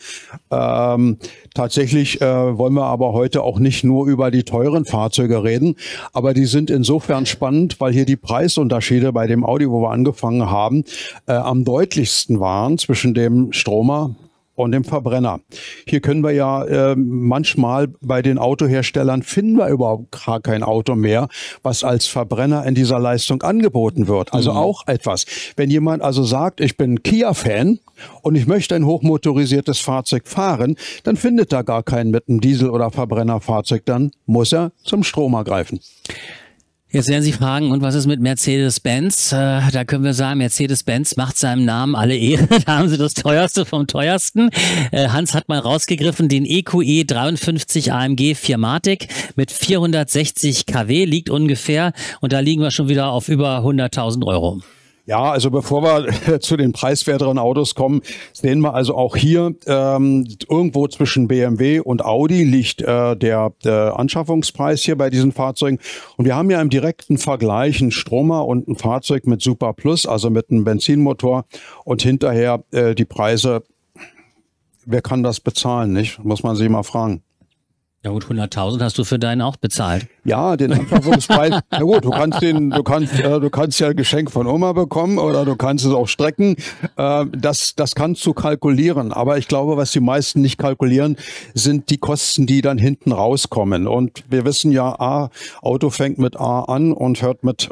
Tatsächlich wollen wir aber heute auch nicht nur über die teuren Fahrzeuge reden, aber die sind insofern spannend, weil hier die Preisunterschiede bei dem Audi, wo wir angefangen haben, am deutlichsten waren zwischen dem Stromer und dem Verbrenner. Hier können wir ja manchmal bei den Autoherstellern finden wir überhaupt gar kein Auto mehr, was als Verbrenner in dieser Leistung angeboten wird. Also auch etwas. Wenn jemand also sagt, ich bin Kia-Fan und ich möchte ein hochmotorisiertes Fahrzeug fahren, dann findet er gar keinen mit einem Diesel- oder Verbrennerfahrzeug. Dann muss er zum Stromer greifen. Jetzt werden Sie fragen, und was ist mit Mercedes-Benz? Da können wir sagen, Mercedes-Benz macht seinem Namen alle Ehre. Da haben Sie das Teuerste vom Teuersten. Hans hat mal rausgegriffen, den EQE 53 AMG 4MATIC mit 460 kW liegt ungefähr. Und da liegen wir schon wieder auf über 100.000 Euro. Ja, also bevor wir zu den preiswerteren Autos kommen, sehen wir also auch hier irgendwo zwischen BMW und Audi liegt der Anschaffungspreis hier bei diesen Fahrzeugen. Und wir haben ja im direkten Vergleich einen Stromer und ein Fahrzeug mit Super Plus, also mit einem Benzinmotor und hinterher die Preise. Wer kann das bezahlen, nicht? Muss man sich mal fragen. Ja gut, 100.000 hast du für deinen auch bezahlt. Ja, den Anschaffungspreis. Na gut, du kannst ja ein Geschenk von Oma bekommen oder du kannst es auch strecken. Das kannst du kalkulieren. Aber ich glaube, was die meisten nicht kalkulieren, sind die Kosten, die dann hinten rauskommen. Und wir wissen ja, Auto fängt mit A an und hört mit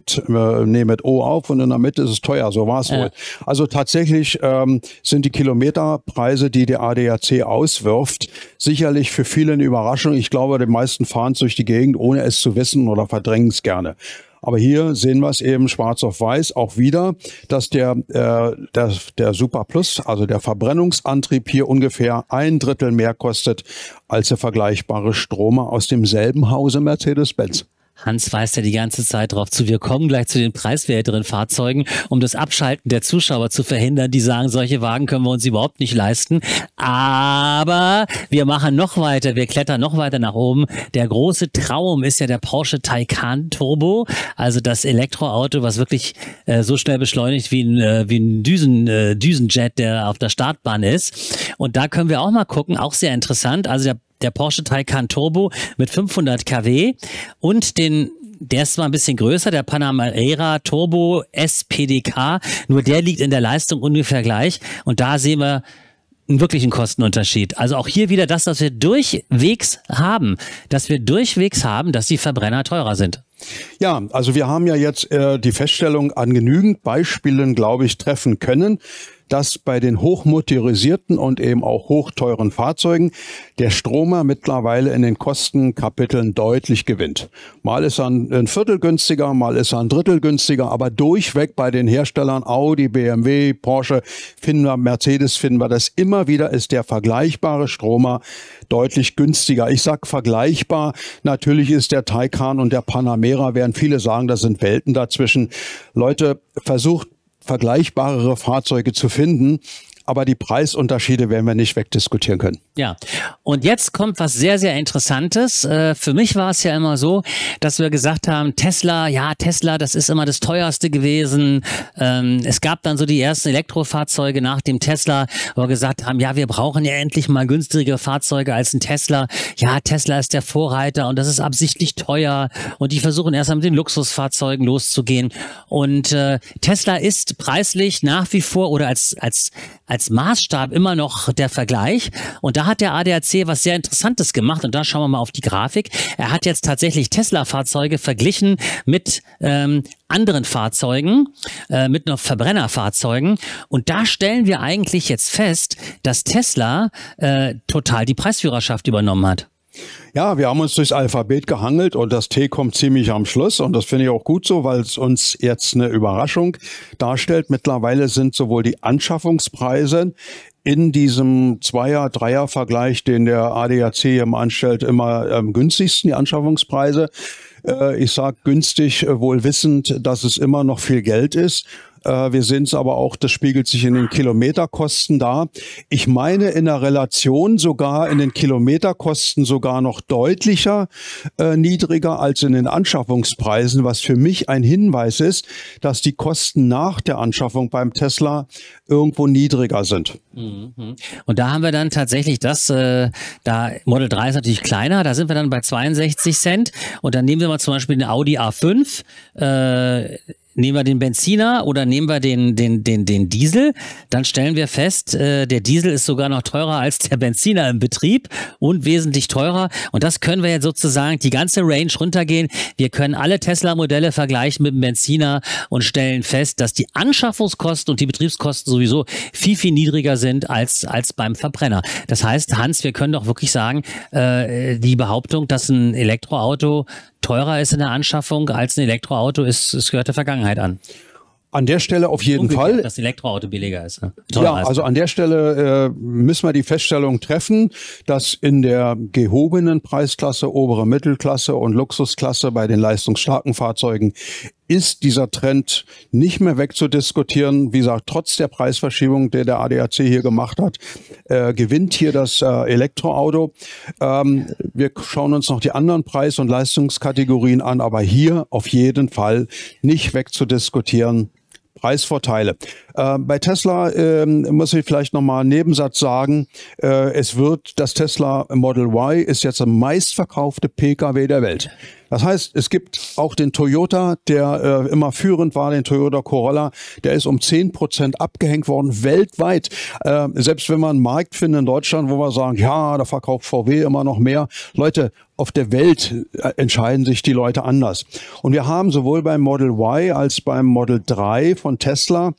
O auf und in der Mitte ist es teuer. So war es wohl. Also tatsächlich sind die Kilometerpreise, die der ADAC auswirft, sicherlich für viele eine Überraschung. Ich glaube, die meisten fahren durch die Gegend, ohne es zu wissen oder verdrängen es gerne. Aber hier sehen wir es eben schwarz auf weiß auch wieder, dass der Super Plus, also der Verbrennungsantrieb hier ungefähr 1/3 mehr kostet als der vergleichbare Stromer aus demselben Hause Mercedes-Benz. Hans weist ja die ganze Zeit drauf zu. Wir kommen gleich zu den preiswerteren Fahrzeugen, um das Abschalten der Zuschauer zu verhindern, die sagen, solche Wagen können wir uns überhaupt nicht leisten. Aber wir machen noch weiter, wir klettern noch weiter nach oben. Der große Traum ist ja der Porsche Taycan Turbo, also das Elektroauto, was wirklich so schnell beschleunigt wie ein Düsenjet, der auf der Startbahn ist. Und da können wir auch mal gucken, auch sehr interessant. Also der Porsche Taycan Turbo mit 500 kW und der ist zwar ein bisschen größer, der Panamera Turbo SPDK, nur der liegt in der Leistung ungefähr gleich und da sehen wir einen wirklichen Kostenunterschied. Also auch hier wieder das, was wir durchwegs haben, dass die Verbrenner teurer sind. Ja, also wir haben ja jetzt die Feststellung an genügend Beispielen, glaube ich, treffen können, dass bei den hochmotorisierten und eben auch hochteuren Fahrzeugen der Stromer mittlerweile in den Kostenkapiteln deutlich gewinnt. Mal ist er ein Viertel günstiger, mal ist er ein Drittel günstiger, aber durchweg bei den Herstellern Audi, BMW, Porsche, Mercedes finden wir das immer wieder, ist der vergleichbare Stromer deutlich günstiger. Ich sag vergleichbar, natürlich ist der Taycan und der Panamera, während viele sagen, das sind Welten dazwischen. Leute, versucht vergleichbarere Fahrzeuge zu finden, aber die Preisunterschiede werden wir nicht wegdiskutieren können. Ja, und jetzt kommt was sehr, sehr Interessantes. Für mich war es ja immer so, dass wir gesagt haben, Tesla, das ist immer das teuerste gewesen. Es gab dann so die ersten Elektrofahrzeuge nach dem Tesla, wo wir gesagt haben, ja, wir brauchen ja endlich mal günstigere Fahrzeuge als ein Tesla. Ja, Tesla ist der Vorreiter und das ist absichtlich teuer und die versuchen erst mit den Luxusfahrzeugen loszugehen. Und Tesla ist preislich nach wie vor oder als als Maßstab immer noch der Vergleich. Und da hat der ADAC was sehr Interessantes gemacht. Und da schauen wir mal auf die Grafik. Er hat jetzt tatsächlich Tesla-Fahrzeuge verglichen mit anderen Fahrzeugen, mit noch Verbrennerfahrzeugen. Und da stellen wir eigentlich jetzt fest, dass Tesla total die Preisführerschaft übernommen hat. Ja, wir haben uns durchs Alphabet gehangelt und das T kommt ziemlich am Schluss und das finde ich auch gut so, weil es uns jetzt eine Überraschung darstellt. Mittlerweile sind sowohl die Anschaffungspreise in diesem Zweier-Dreier-Vergleich, den der ADAC eben anstellt, immer am günstigsten, die Anschaffungspreise. Ich sage günstig, wohl wissend, dass es immer noch viel Geld ist. Wir sehen es aber auch, das spiegelt sich in den Kilometerkosten dar. Ich meine in der Relation sogar in den Kilometerkosten sogar noch deutlicher niedriger als in den Anschaffungspreisen, was für mich ein Hinweis ist, dass die Kosten nach der Anschaffung beim Tesla irgendwo niedriger sind. Und da haben wir dann tatsächlich das, da Model 3 ist natürlich kleiner, da sind wir dann bei 62 Cent und dann nehmen wir mal zum Beispiel den Audi A5, nehmen wir den Benziner oder nehmen wir den Diesel, dann stellen wir fest, der Diesel ist sogar noch teurer als der Benziner im Betrieb und wesentlich teurer. Und das können wir jetzt sozusagen die ganze Range runtergehen. Wir können alle Tesla-Modelle vergleichen mit dem Benziner und stellen fest, dass die Anschaffungskosten und die Betriebskosten sowieso viel, viel niedriger sind als beim Verbrenner. Das heißt, Hans, wir können doch wirklich sagen, die Behauptung, dass ein Elektroauto teurer ist in der Anschaffung als ein Elektroauto, es gehört der Vergangenheit an. An der Stelle auf jeden Fall. Dass ein Elektroauto billiger ist. Ne? Ja, also an der Stelle müssen wir die Feststellung treffen, dass in der gehobenen Preisklasse, obere Mittelklasse und Luxusklasse bei den leistungsstarken Fahrzeugen ist dieser Trend nicht mehr wegzudiskutieren. Wie gesagt, trotz der Preisverschiebung, der ADAC hier gemacht hat, gewinnt hier das Elektroauto. Wir schauen uns noch die anderen Preis- und Leistungskategorien an, aber hier auf jeden Fall nicht wegzudiskutieren. Preisvorteile. Bei Tesla muss ich vielleicht nochmal einen Nebensatz sagen. Das Tesla Model Y ist jetzt der meistverkaufte Pkw der Welt. Das heißt, es gibt auch den Toyota, der immer führend war, den Toyota Corolla, der ist um 10% abgehängt worden, weltweit. Selbst wenn wir einen Markt finden in Deutschland, wo wir sagen, ja, da verkauft VW immer noch mehr. Leute, auf der Welt entscheiden sich die Leute anders. Und wir haben sowohl beim Model Y als beim Model 3 von Tesla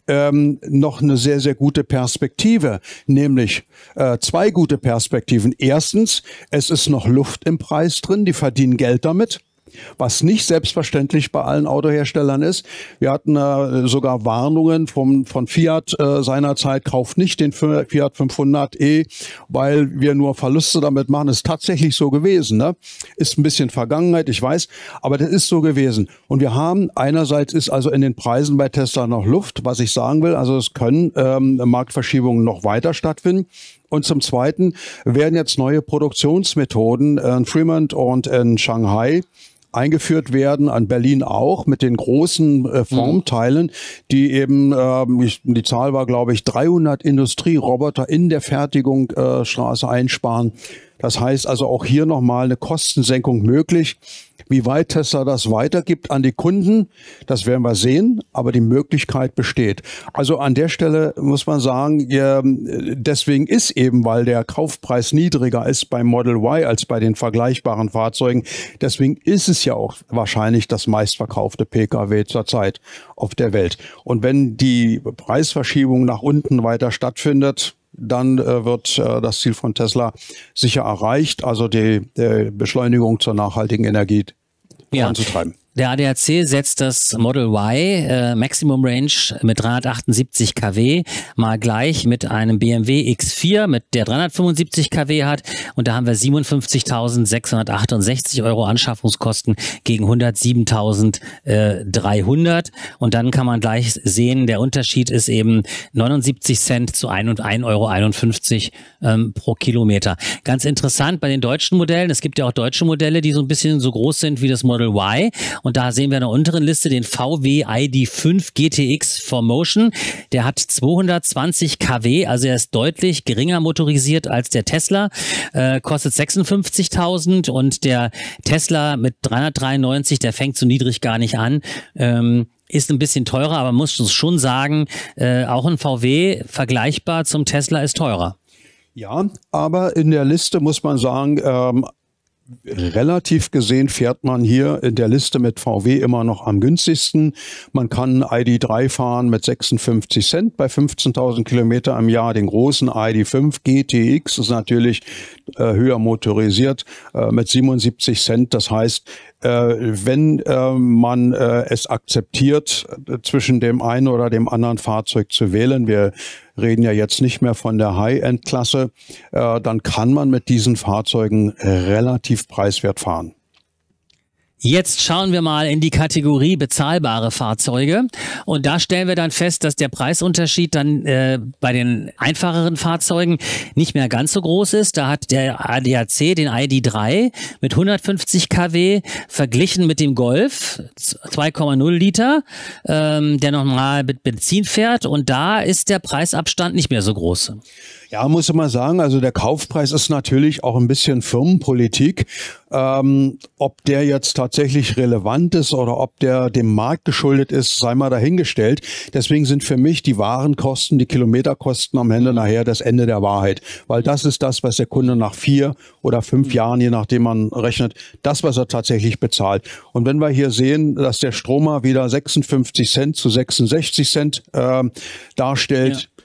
noch eine sehr, sehr gute Perspektive, nämlich zwei gute Perspektiven. Erstens, es ist noch Luft im Preis drin, die verdienen Geld damit. Was nicht selbstverständlich bei allen Autoherstellern ist. Wir hatten sogar Warnungen von Fiat seinerzeit, kauft nicht den Fiat 500e, weil wir nur Verluste damit machen. Ist tatsächlich so gewesen. Ne? Ist ein bisschen Vergangenheit, ich weiß, aber das ist so gewesen. Und wir haben einerseits ist also in den Preisen bei Tesla noch Luft, was ich sagen will. Also es können Marktverschiebungen noch weiter stattfinden. Und zum Zweiten werden jetzt neue Produktionsmethoden in Fremont und in Shanghai eingeführt werden, an Berlin auch, mit den großen Formteilen, die eben, die Zahl war, glaube ich, 300 Industrieroboter in der Fertigungsstraße einsparen. Das heißt also auch hier nochmal eine Kostensenkung möglich. Wie weit Tesla das weitergibt an die Kunden, das werden wir sehen, aber die Möglichkeit besteht. Also an der Stelle muss man sagen, deswegen ist eben, weil der Kaufpreis niedriger ist beim Model Y als bei den vergleichbaren Fahrzeugen, deswegen ist es ja auch wahrscheinlich das meistverkaufte Pkw zurzeit auf der Welt. Und wenn die Preisverschiebung nach unten weiter stattfindet, dann wird das Ziel von Tesla sicher erreicht, also die Beschleunigung zur nachhaltigen Energie voranzutreiben. Der ADAC setzt das Model Y Maximum Range mit 378 kW mal gleich mit einem BMW X4, mit der 375 kW hat. Und da haben wir 57.668 Euro Anschaffungskosten gegen 107.300. Und dann kann man gleich sehen, der Unterschied ist eben 79 Cent zu 1,51 Euro pro Kilometer. Ganz interessant bei den deutschen Modellen. Es gibt ja auch deutsche Modelle, die so ein bisschen so groß sind wie das Model Y. Und da sehen wir in der unteren Liste den VW ID.5 GTX 4Motion. Der hat 220 kW, also er ist deutlich geringer motorisiert als der Tesla, kostet 56.000 und der Tesla mit 393, der fängt so niedrig gar nicht an. ist ein bisschen teurer, aber man muss schon sagen, auch ein VW vergleichbar zum Tesla ist teurer. Ja, aber in der Liste muss man sagen, relativ gesehen fährt man hier in der Liste mit VW immer noch am günstigsten. Man kann ID.3 fahren mit 56 Cent bei 15.000 Kilometer im Jahr. Den großen ID.5 GTX ist natürlich höher motorisiert mit 77 Cent. Das heißt, wenn man es akzeptiert, zwischen dem einen oder dem anderen Fahrzeug zu wählen, wir reden ja jetzt nicht mehr von der High-End-Klasse, dann kann man mit diesen Fahrzeugen relativ preiswert fahren. Jetzt schauen wir mal in die Kategorie bezahlbare Fahrzeuge und da stellen wir dann fest, dass der Preisunterschied dann bei den einfacheren Fahrzeugen nicht mehr ganz so groß ist. Da hat der ADAC den ID.3 mit 150 kW verglichen mit dem Golf 2,0 Liter, der normal mit Benzin fährt und da ist der Preisabstand nicht mehr so groß. Ja, muss ich mal sagen, also der Kaufpreis ist natürlich auch ein bisschen Firmenpolitik. Ob der jetzt tatsächlich relevant ist oder ob der dem Markt geschuldet ist, sei mal dahingestellt. Deswegen sind für mich die Warenkosten, die Kilometerkosten am Ende nachher das Ende der Wahrheit. Weil das ist das, was der Kunde nach 4 oder 5 Jahren, je nachdem man rechnet, das, was er tatsächlich bezahlt. Und wenn wir hier sehen, dass der Stromer wieder 56 Cent zu 66 Cent darstellt, ja,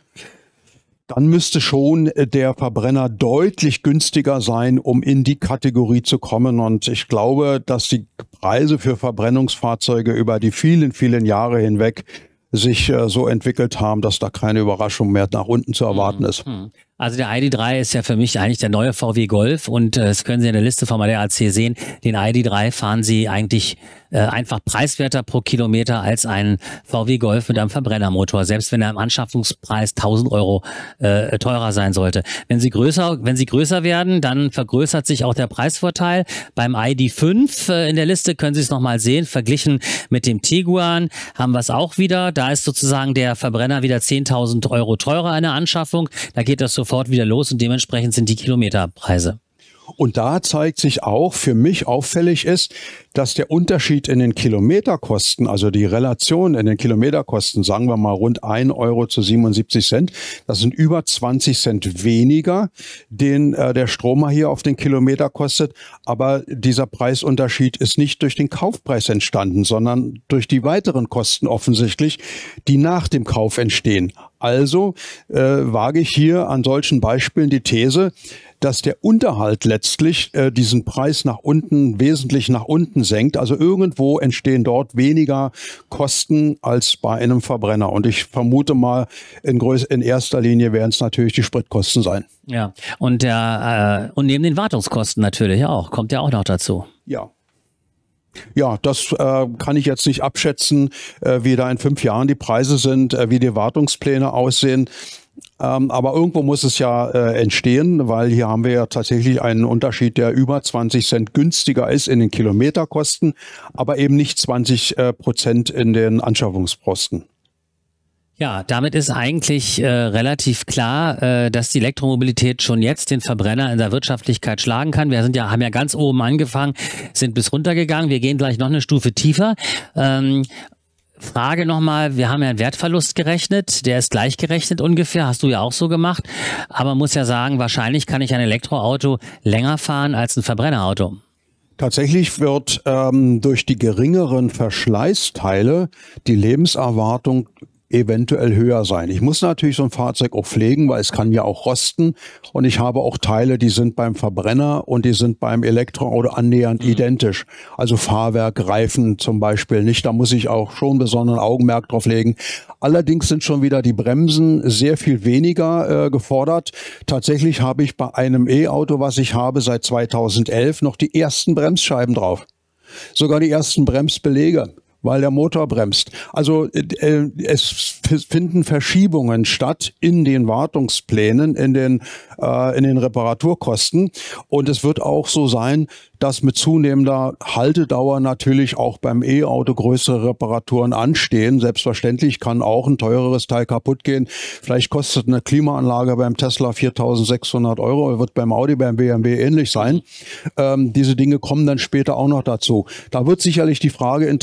dann müsste schon der Verbrenner deutlich günstiger sein, um in die Kategorie zu kommen. Und ich glaube, dass die Preise für Verbrennungsfahrzeuge über die vielen, vielen Jahre hinweg sich so entwickelt haben, dass da keine Überraschung mehr nach unten zu erwarten ist. Also der ID.3 ist ja für mich eigentlich der neue VW Golf und das können Sie in der Liste vom ADAC sehen. Den ID.3 fahren Sie eigentlich einfach preiswerter pro Kilometer als ein VW Golf mit einem Verbrennermotor, selbst wenn er im Anschaffungspreis 1.000 Euro teurer sein sollte. Wenn Sie größer werden, dann vergrößert sich auch der Preisvorteil. Beim ID.5 in der Liste können Sie es nochmal sehen, verglichen mit dem Tiguan haben wir es auch wieder. Da ist sozusagen der Verbrenner wieder 10.000 Euro teurer in der Anschaffung. Da geht das sofort wieder los und dementsprechend sind die Kilometerpreise. Und da zeigt sich auch, für mich auffällig ist, dass der Unterschied in den Kilometerkosten, also die Relation in den Kilometerkosten, sagen wir mal rund 1 Euro zu 77 Cent, das sind über 20 Cent weniger, den der Stromer hier auf den Kilometer kostet. Aber dieser Preisunterschied ist nicht durch den Kaufpreis entstanden, sondern durch die weiteren Kosten offensichtlich, die nach dem Kauf entstehen. Also wage ich hier an solchen Beispielen die These, dass der Unterhalt letztlich diesen Preis nach unten, wesentlich nach unten senkt. Also irgendwo entstehen dort weniger Kosten als bei einem Verbrenner. Und ich vermute mal, in erster Linie werden es natürlich die Spritkosten sein. Ja, und neben den Wartungskosten natürlich auch, kommt ja auch noch dazu. Ja. Ja, das kann ich jetzt nicht abschätzen, wie da in 5 Jahren die Preise sind, wie die Wartungspläne aussehen. Aber irgendwo muss es ja entstehen, weil hier haben wir ja tatsächlich einen Unterschied, der über 20 Cent günstiger ist in den Kilometerkosten, aber eben nicht 20% in den Anschaffungskosten. Ja, damit ist eigentlich relativ klar, dass die Elektromobilität schon jetzt den Verbrenner in der Wirtschaftlichkeit schlagen kann. Wir haben ja ganz oben angefangen, sind bis runtergegangen. Wir gehen gleich noch eine Stufe tiefer. Frage nochmal, wir haben ja einen Wertverlust gerechnet, der ist gleichgerechnet ungefähr, hast du ja auch so gemacht, aber muss ja sagen, wahrscheinlich kann ich ein Elektroauto länger fahren als ein Verbrennerauto. Tatsächlich wird durch die geringeren Verschleißteile die Lebenserwartung eventuell höher sein. Ich muss natürlich so ein Fahrzeug auch pflegen, weil es kann ja auch rosten und ich habe auch Teile, die sind beim Verbrenner und die sind beim Elektroauto annähernd identisch. Also Fahrwerk, Reifen zum Beispiel nicht. Da muss ich auch schon besonderen Augenmerk drauf legen. Allerdings sind schon wieder die Bremsen sehr viel weniger gefordert. Tatsächlich habe ich bei einem E-Auto, was ich habe seit 2011, noch die ersten Bremsscheiben drauf. Sogar die ersten Bremsbeläge, weil der Motor bremst. Also es finden Verschiebungen statt in den Wartungsplänen, in den Reparaturkosten. Und es wird auch so sein, dass mit zunehmender Haltedauer natürlich auch beim E-Auto größere Reparaturen anstehen. Selbstverständlich kann auch ein teureres Teil kaputt gehen. Vielleicht kostet eine Klimaanlage beim Tesla 4.600 Euro, wird beim Audi, beim BMW ähnlich sein. Diese Dinge kommen dann später auch noch dazu. Da wird sicherlich die Frage interessant sein,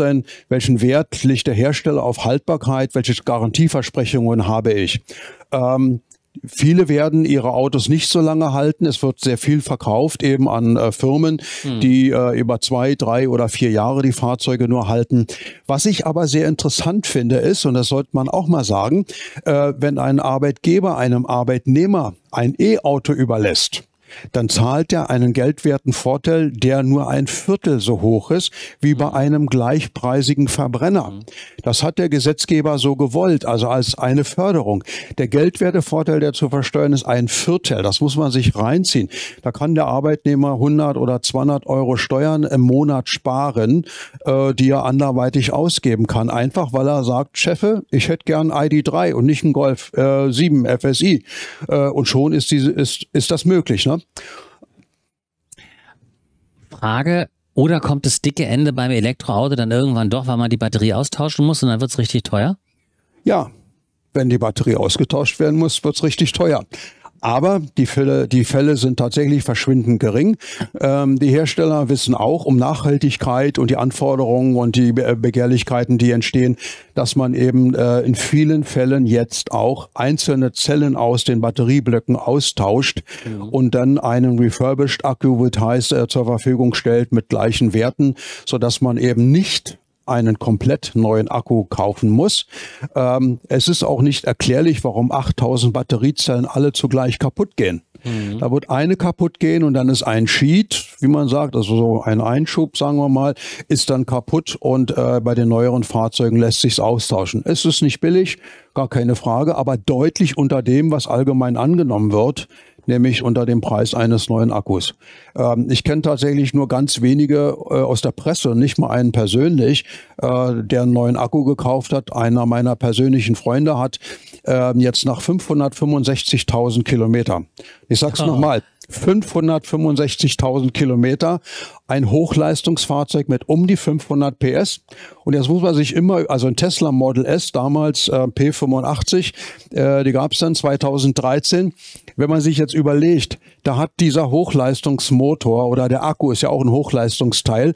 sein, welchen Wert legt der Hersteller auf Haltbarkeit, welche Garantieversprechungen habe ich. Viele werden ihre Autos nicht so lange halten. Es wird sehr viel verkauft eben an Firmen, die über 2, 3 oder 4 Jahre die Fahrzeuge nur halten. Was ich aber sehr interessant finde ist, und das sollte man auch mal sagen, wenn ein Arbeitgeber einem Arbeitnehmer ein E-Auto überlässt, dann zahlt er einen geldwerten Vorteil, der nur ein Viertel so hoch ist wie bei einem gleichpreisigen Verbrenner. Das hat der Gesetzgeber so gewollt, also als eine Förderung. Der Geldwertevorteil, der zu versteuern ist, ein Viertel. Das muss man sich reinziehen. Da kann der Arbeitnehmer 100 oder 200 Euro Steuern im Monat sparen, die er anderweitig ausgeben kann. Einfach, weil er sagt, Chefe, ich hätte gern ID.3 und nicht einen Golf 7 FSI. Und schon ist das möglich, ne? Frage, oder kommt das dicke Ende beim Elektroauto dann irgendwann doch, weil man die Batterie austauschen muss und dann wird es richtig teuer? Ja, wenn die Batterie ausgetauscht werden muss, wird es richtig teuer. Aber die Fälle sind tatsächlich verschwindend gering. Die Hersteller wissen auch um Nachhaltigkeit und die Anforderungen und die Begehrlichkeiten, die entstehen, dass man eben in vielen Fällen jetzt auch einzelne Zellen aus den Batterieblöcken austauscht und dann einen refurbished Akku, wie es heißt, zur Verfügung stellt mit gleichen Werten, sodass man eben nicht einen komplett neuen Akku kaufen muss. Es ist auch nicht erklärlich, warum 8000 Batteriezellen alle zugleich kaputt gehen. Da wird eine kaputt gehen und dann ist ein Sheet, wie man sagt, also so ein Einschub, sagen wir mal, ist dann kaputt und bei den neueren Fahrzeugen lässt sich's austauschen. Es ist nicht billig, gar keine Frage, aber deutlich unter dem, was allgemein angenommen wird, nämlich unter dem Preis eines neuen Akkus. Ich kenne tatsächlich nur ganz wenige aus der Presse, nicht mal einen persönlich, der einen neuen Akku gekauft hat. Einer meiner persönlichen Freunde hat jetzt nach 565.000 Kilometer, ich sag's nochmal, 565.000 Kilometer, ein Hochleistungsfahrzeug mit um die 500 PS. Und jetzt muss man sich immer, also ein Tesla Model S, damals P85, die gab es dann 2013. Wenn man sich jetzt überlegt, da hat dieser Hochleistungsmotor oder der Akku ist ja auch ein Hochleistungsteil,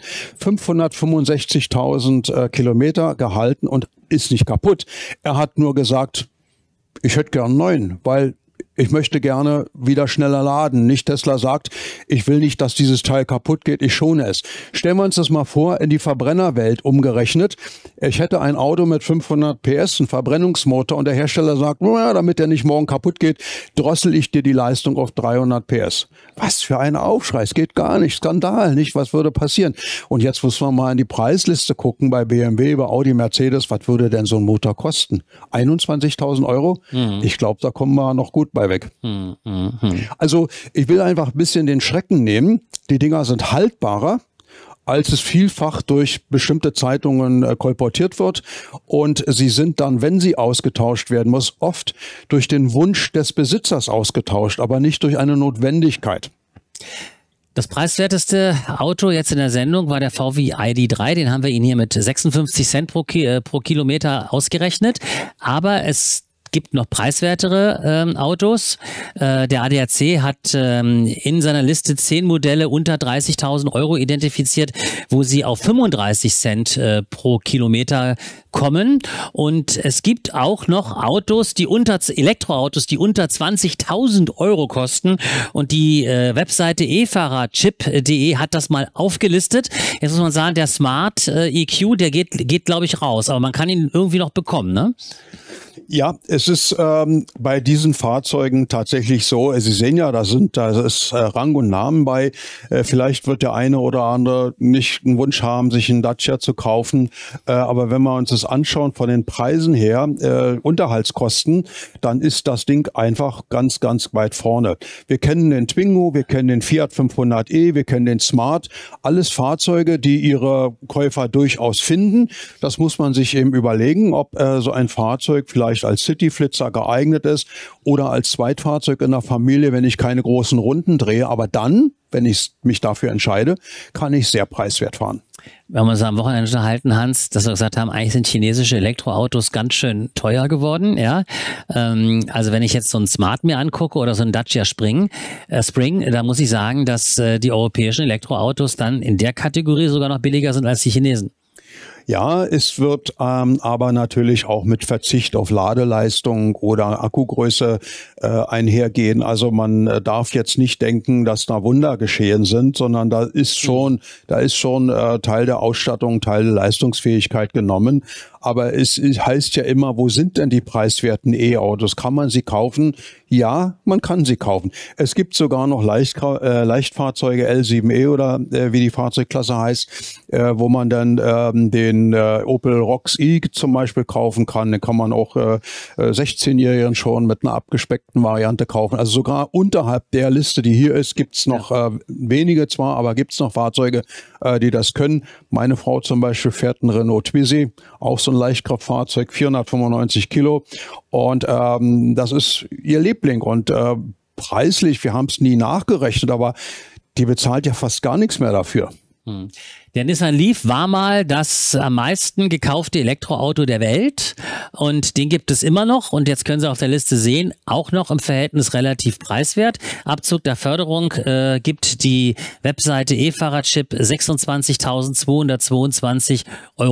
565.000 Kilometer gehalten und ist nicht kaputt. Er hat nur gesagt, ich hätte gern einen neuen, weil ich möchte gerne wieder schneller laden. Nicht Tesla sagt, ich will nicht, dass dieses Teil kaputt geht, ich schone es. Stellen wir uns das mal vor, in die Verbrennerwelt umgerechnet. Ich hätte ein Auto mit 500 PS, einen Verbrennungsmotor und der Hersteller sagt, naja, damit der nicht morgen kaputt geht, drossel ich dir die Leistung auf 300 PS. Was für ein Aufschrei, es geht gar nicht, Skandal, nicht? Was würde passieren? Und jetzt muss man mal in die Preisliste gucken bei BMW, bei Audi, Mercedes, was würde denn so ein Motor kosten? 21.000 Euro? Ich glaube, da kommen wir noch gut bei weg. Also ich will einfach ein bisschen den Schrecken nehmen. Die Dinger sind haltbarer, als es vielfach durch bestimmte Zeitungen kolportiert wird. Und sie sind dann, wenn sie ausgetauscht werden muss, oft durch den Wunsch des Besitzers ausgetauscht, aber nicht durch eine Notwendigkeit. Das preiswerteste Auto jetzt in der Sendung war der VW ID.3. Den haben wir Ihnen hier mit 56 Cent pro Kilometer ausgerechnet. Aber es gibt noch preiswertere Autos. Der ADAC hat in seiner Liste 10 Modelle unter 30.000 Euro identifiziert, wo sie auf 35 Cent pro Kilometer kommen. Und es gibt auch noch Elektroautos, die unter 20.000 Euro kosten. Und die Webseite efahrerchip.de hat das mal aufgelistet. Jetzt muss man sagen, der Smart EQ, der geht glaube ich raus, aber man kann ihn irgendwie noch bekommen, ne? Ja, es ist bei diesen Fahrzeugen tatsächlich so, Sie sehen ja, da ist Rang und Namen bei. Vielleicht wird der eine oder andere nicht einen Wunsch haben, sich einen Dacia zu kaufen. Aber wenn wir uns das anschauen von den Preisen her, Unterhaltskosten, dann ist das Ding einfach ganz, ganz weit vorne. Wir kennen den Twingo, wir kennen den Fiat 500e, wir kennen den Smart. Alles Fahrzeuge, die ihre Käufer durchaus finden. Das muss man sich eben überlegen, ob so ein Fahrzeug vielleicht als Cityflitzer geeignet ist oder als Zweitfahrzeug in der Familie, wenn ich keine großen Runden drehe. Aber dann, wenn ich mich dafür entscheide, kann ich sehr preiswert fahren. Wir haben uns am Wochenende unterhalten, Hans, dass wir gesagt haben, eigentlich sind chinesische Elektroautos ganz schön teuer geworden. Ja, also wenn ich jetzt so ein Smart mir angucke oder so ein Dacia Spring, da muss ich sagen, dass die europäischen Elektroautos dann in der Kategorie sogar noch billiger sind als die Chinesen. Ja, es wird aber natürlich auch mit Verzicht auf Ladeleistung oder Akkugröße einhergehen. Also man darf jetzt nicht denken, dass da Wunder geschehen sind, sondern da ist schon Teil der Ausstattung, Teil der Leistungsfähigkeit genommen. Aber es heißt ja immer, wo sind denn die preiswerten E-Autos? Kann man sie kaufen? Ja, man kann sie kaufen. Es gibt sogar noch Leichtfahrzeuge L7e oder wie die Fahrzeugklasse heißt, wo man dann den Opel Rocks E zum Beispiel kaufen kann. Den kann man auch 16-Jährigen schon mit einer abgespeckten Variante kaufen. Also sogar unterhalb der Liste, die hier ist, gibt's noch wenige zwar, aber gibt's noch Fahrzeuge, die das können. Meine Frau zum Beispiel fährt einen Renault Twizy, auch so ein Leichtkraftfahrzeug, 495 Kilo. Und das ist ihr Liebling. Und preislich, wir haben es nie nachgerechnet, aber die bezahlt ja fast gar nichts mehr dafür. Der Nissan Leaf war mal das am meisten gekaufte Elektroauto der Welt und den gibt es immer noch und jetzt können Sie auf der Liste sehen, auch noch im Verhältnis relativ preiswert. Abzug der Förderung gibt die Webseite eFahrradchip 26.222,50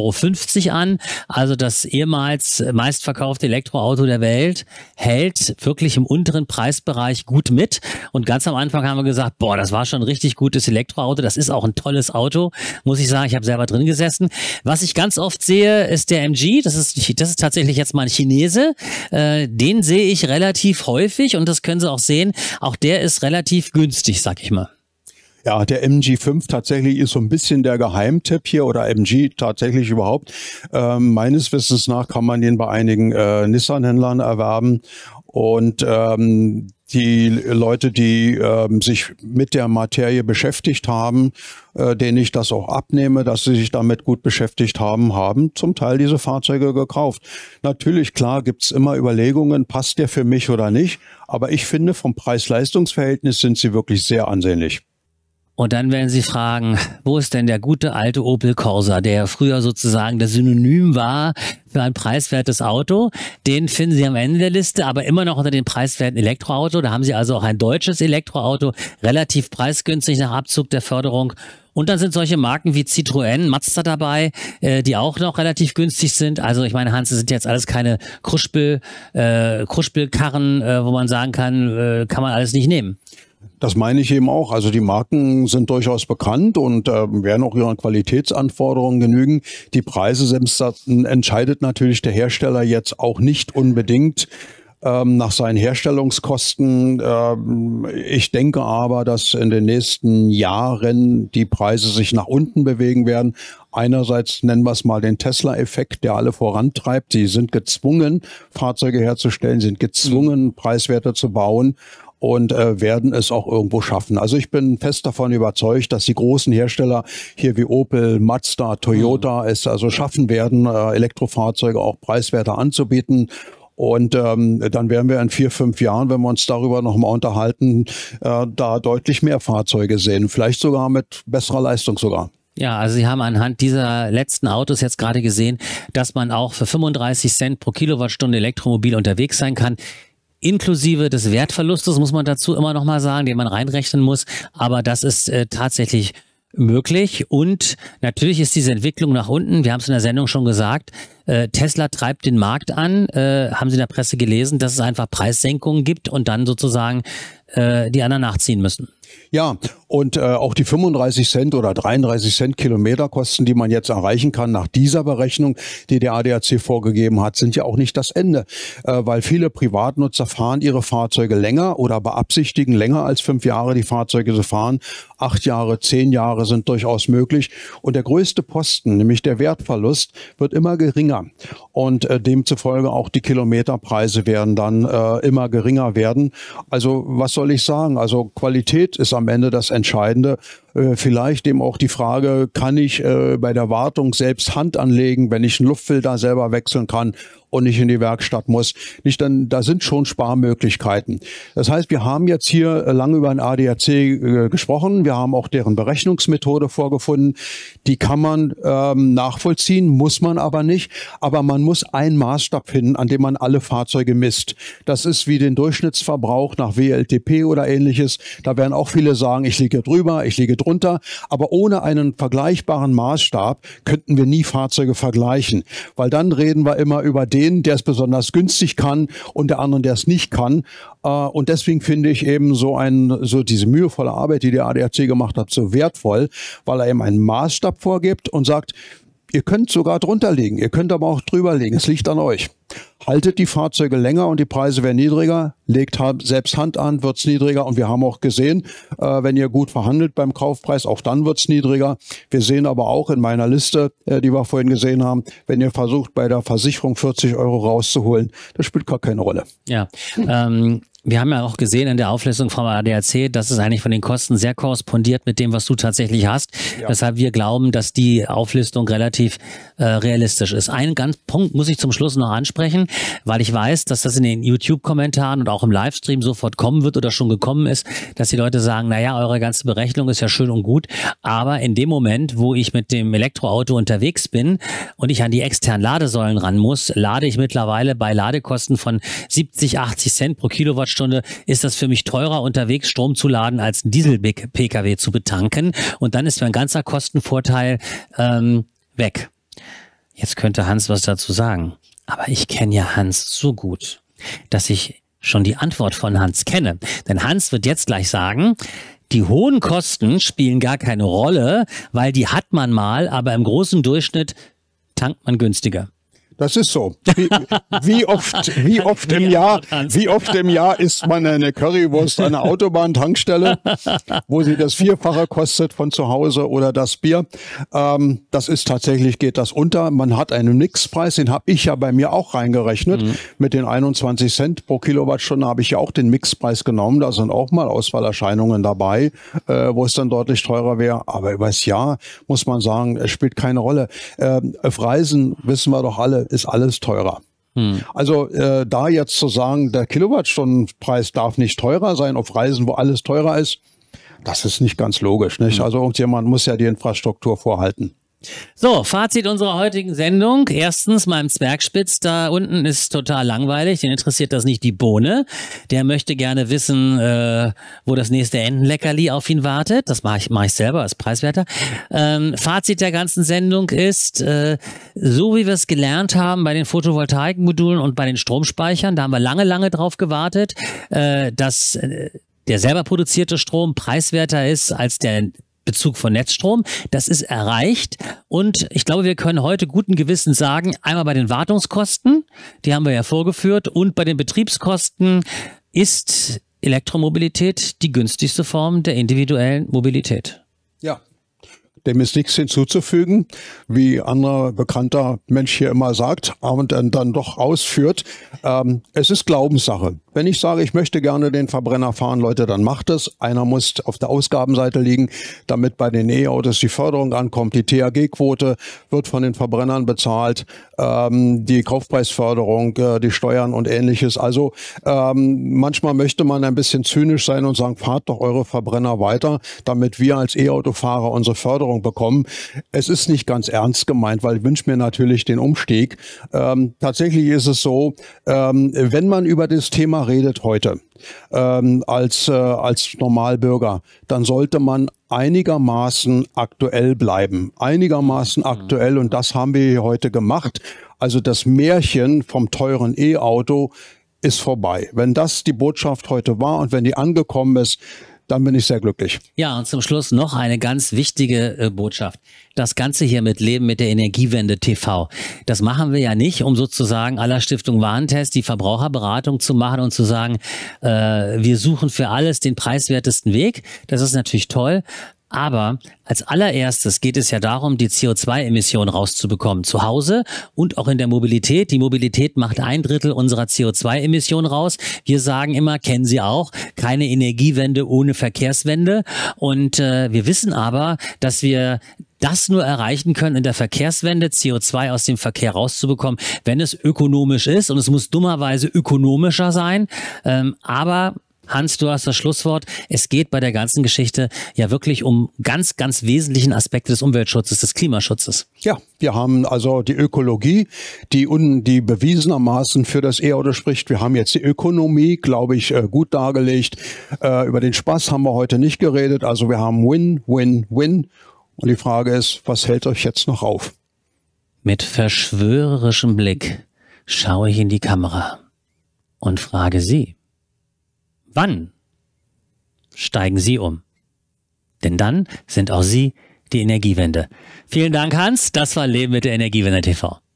€ an. Also das ehemals meistverkaufte Elektroauto der Welt hält wirklich im unteren Preisbereich gut mit und ganz am Anfang haben wir gesagt, boah, das war schon ein richtig gutes Elektroauto, das ist auch ein tolles Auto. Muss ich sagen, ich habe selber drin gesessen. Was ich ganz oft sehe, ist der MG. Das ist tatsächlich jetzt mal ein Chinese. Den sehe ich relativ häufig und das können Sie auch sehen. Auch der ist relativ günstig, sag ich mal. Ja, der MG5 tatsächlich ist so ein bisschen der Geheimtipp hier oder MG tatsächlich überhaupt. Meines Wissens nach kann man den bei einigen Nissan-Händlern erwerben. Und die Leute, die sich mit der Materie beschäftigt haben, denen ich das auch abnehme, dass sie sich damit gut beschäftigt haben, haben zum Teil diese Fahrzeuge gekauft. Natürlich, klar, gibt's immer Überlegungen, passt der für mich oder nicht. Aber ich finde, vom Preis-Leistungs-Verhältnis sind sie wirklich sehr ansehnlich. Und dann werden Sie fragen, wo ist denn der gute alte Opel Corsa, der früher sozusagen das Synonym war für ein preiswertes Auto. Den finden Sie am Ende der Liste, aber immer noch unter dem preiswerten Elektroauto. Da haben Sie also auch ein deutsches Elektroauto, relativ preisgünstig nach Abzug der Förderung. Und dann sind solche Marken wie Citroën, Mazda dabei, die auch noch relativ günstig sind. Also ich meine, Hans, das sind jetzt alles keine Kruspelkarren, wo man sagen kann, kann man alles nicht nehmen. Das meine ich eben auch. Also die Marken sind durchaus bekannt und werden auch ihren Qualitätsanforderungen genügen. Die Preise selbst entscheidet natürlich der Hersteller jetzt auch nicht unbedingt nach seinen Herstellungskosten. Ich denke aber, dass in den nächsten Jahren die Preise sich nach unten bewegen werden. Einerseits nennen wir es mal den Tesla-Effekt, der alle vorantreibt. Sie sind gezwungen, Fahrzeuge herzustellen, sind gezwungen, preiswerter zu bauen. Und werden es auch irgendwo schaffen. Also ich bin fest davon überzeugt, dass die großen Hersteller hier wie Opel, Mazda, Toyota es also schaffen werden, Elektrofahrzeuge auch preiswerter anzubieten. Und dann werden wir in 4, 5 Jahren, wenn wir uns darüber nochmal unterhalten, da deutlich mehr Fahrzeuge sehen. Vielleicht sogar mit besserer Leistung sogar. Ja, also Sie haben anhand dieser letzten Autos jetzt gerade gesehen, dass man auch für 35 Cent pro Kilowattstunde elektromobil unterwegs sein kann. Inklusive des Wertverlustes, muss man dazu immer noch mal sagen, den man reinrechnen muss. Aber das ist tatsächlich möglich. Und natürlich ist diese Entwicklung nach unten, wir haben es in der Sendung schon gesagt, Tesla treibt den Markt an. Haben Sie in der Presse gelesen, dass es einfach Preissenkungen gibt und dann sozusagen die anderen nachziehen müssen? Ja, und auch die 35 Cent oder 33 Cent Kilometerkosten, die man jetzt erreichen kann nach dieser Berechnung, die der ADAC vorgegeben hat, sind ja auch nicht das Ende, weil viele Privatnutzer fahren ihre Fahrzeuge länger oder beabsichtigen länger als 5 Jahre die Fahrzeuge zu fahren. 8 Jahre, 10 Jahre sind durchaus möglich und der größte Posten, nämlich der Wertverlust, wird immer geringer und demzufolge auch die Kilometerpreise werden dann immer geringer werden. Also was soll ich sagen? Also Qualität ist am Ende das Entscheidende. Vielleicht eben auch die Frage, kann ich bei der Wartung selbst Hand anlegen, wenn ich einen Luftfilter selber wechseln kann und nicht in die Werkstatt muss. Nicht, dann, da sind schon Sparmöglichkeiten. Das heißt, wir haben jetzt hier lange über den ADAC gesprochen. Wir haben auch deren Berechnungsmethode vorgefunden. Die kann man nachvollziehen, muss man aber nicht. Aber man muss einen Maßstab finden, an dem man alle Fahrzeuge misst. Das ist wie den Durchschnittsverbrauch nach WLTP oder ähnliches. Da werden auch viele sagen, ich liege drüber, ich liege drunter. drunter, aber ohne einen vergleichbaren Maßstab könnten wir nie Fahrzeuge vergleichen, weil dann reden wir immer über den, der es besonders günstig kann und der anderen, der es nicht kann. Und deswegen finde ich eben so diese mühevolle Arbeit, die der ADAC gemacht hat, so wertvoll, weil er eben einen Maßstab vorgibt und sagt, ihr könnt sogar drunter liegen, ihr könnt aber auch drüber liegen, es liegt an euch. Haltet die Fahrzeuge länger und die Preise werden niedriger, legt selbst Hand an, wird's niedriger. Und wir haben auch gesehen, wenn ihr gut verhandelt beim Kaufpreis, auch dann wird's niedriger. Wir sehen aber auch in meiner Liste, die wir vorhin gesehen haben, wenn ihr versucht, bei der Versicherung 40 Euro rauszuholen, das spielt gar keine Rolle. Ja, wir haben ja auch gesehen in der Auflistung vom ADAC, dass es eigentlich von den Kosten sehr korrespondiert mit dem, was du tatsächlich hast. Ja. Weshalb wir glauben, dass die Auflistung relativ realistisch ist. Einen ganz Punkt muss ich zum Schluss noch ansprechen, weil ich weiß, dass das in den YouTube-Kommentaren und auch im Livestream sofort kommen wird oder schon gekommen ist, dass die Leute sagen, naja, eure ganze Berechnung ist ja schön und gut, aber in dem Moment, wo ich mit dem Elektroauto unterwegs bin und ich an die externen Ladesäulen ran muss, lade ich mittlerweile bei Ladekosten von 70, 80 Cent pro Kilowattstunde, ist das für mich teurer, unterwegs Strom zu laden, als einen Diesel-Pkw zu betanken. Und dann ist mein ganzer Kostenvorteil weg. Jetzt könnte Hans was dazu sagen. Aber ich kenne ja Hans so gut, dass ich schon die Antwort von Hans kenne. Denn Hans wird jetzt gleich sagen, die hohen Kosten spielen gar keine Rolle, weil die hat man mal, aber im großen Durchschnitt tankt man günstiger. Das ist so. Wie oft im Jahr isst man eine Currywurst an einer Autobahntankstelle, wo sie das Vierfache kostet von zu Hause oder das Bier. Das ist tatsächlich, geht das unter. Man hat einen Mixpreis, den habe ich ja bei mir auch reingerechnet. Mit den 21 Cent pro Kilowattstunde habe ich ja auch den Mixpreis genommen. Da sind auch mal Ausfallerscheinungen dabei, wo es dann deutlich teurer wäre. Aber übers Jahr muss man sagen, es spielt keine Rolle. Auf Reisen wissen wir doch alle, ist alles teurer. Also da jetzt zu sagen, der Kilowattstundenpreis darf nicht teurer sein auf Reisen, wo alles teurer ist, das ist nicht ganz logisch, nicht? Also irgendjemand muss ja die Infrastruktur vorhalten. So, Fazit unserer heutigen Sendung. Erstens, meinem Zwergspitz da unten ist total langweilig. Den interessiert das nicht die Bohne. Der möchte gerne wissen, wo das nächste Entenleckerli auf ihn wartet. Das mache ich selber als Preiswerter. Fazit der ganzen Sendung ist, so wie wir es gelernt haben bei den Photovoltaikmodulen und bei den Stromspeichern, da haben wir lange drauf gewartet, dass der selber produzierte Strom preiswerter ist als der Bezug von Netzstrom. Das ist erreicht und ich glaube, wir können heute guten Gewissens sagen, einmal bei den Wartungskosten, die haben wir ja vorgeführt, und bei den Betriebskosten ist Elektromobilität die günstigste Form der individuellen Mobilität. Ja. Dem ist nichts hinzuzufügen, wie anderer bekannter Mensch hier immer sagt und dann doch ausführt. Es ist Glaubenssache. Wenn ich sage, ich möchte gerne den Verbrenner fahren, Leute, dann macht es. Einer muss auf der Ausgabenseite liegen, damit bei den E-Autos die Förderung ankommt. Die THG-Quote wird von den Verbrennern bezahlt, die Kaufpreisförderung, die Steuern und Ähnliches. Also manchmal möchte man ein bisschen zynisch sein und sagen, fahrt doch eure Verbrenner weiter, damit wir als E-Autofahrer unsere Förderung bekommen. Es ist nicht ganz ernst gemeint, weil ich wünsche mir natürlich den Umstieg. Tatsächlich ist es so, wenn man über das Thema redet heute als Normalbürger, dann sollte man einigermaßen aktuell bleiben. Einigermaßen aktuell, und das haben wir hier heute gemacht. Also das Märchen vom teuren E-Auto ist vorbei. Wenn das die Botschaft heute war und wenn die angekommen ist, dann bin ich sehr glücklich. Ja, und zum Schluss noch eine ganz wichtige Botschaft. Das Ganze hier mit Leben mit der Energiewende TV, das machen wir ja nicht, um sozusagen à la Stiftung Warentest die Verbraucherberatung zu machen und zu sagen, wir suchen für alles den preiswertesten Weg. Das ist natürlich toll. Aber als allererstes geht es ja darum, die CO2-Emissionen rauszubekommen, zu Hause und auch in der Mobilität. Die Mobilität macht 1/3 unserer CO2-Emissionen raus. Wir sagen immer, kennen Sie auch, keine Energiewende ohne Verkehrswende. Und wir wissen aber, dass wir das nur erreichen können in der Verkehrswende, CO2 aus dem Verkehr rauszubekommen, wenn es ökonomisch ist. Und es muss dummerweise ökonomischer sein. Aber Hans, du hast das Schlusswort. Es geht bei der ganzen Geschichte ja wirklich um ganz, ganz wesentlichen Aspekte des Umweltschutzes, des Klimaschutzes. Ja, wir haben also die Ökologie, die bewiesenermaßen für das E-Auto spricht. Wir haben jetzt die Ökonomie, glaube ich, gut dargelegt. Über den Spaß haben wir heute nicht geredet. Also wir haben Win, Win, Win. Und die Frage ist, was hält euch jetzt noch auf? Mit verschwörerischem Blick schaue ich in die Kamera und frage Sie: Wann steigen Sie um? Denn dann sind auch Sie die Energiewende. Vielen Dank, Hans. Das war Leben mit der Energiewende TV.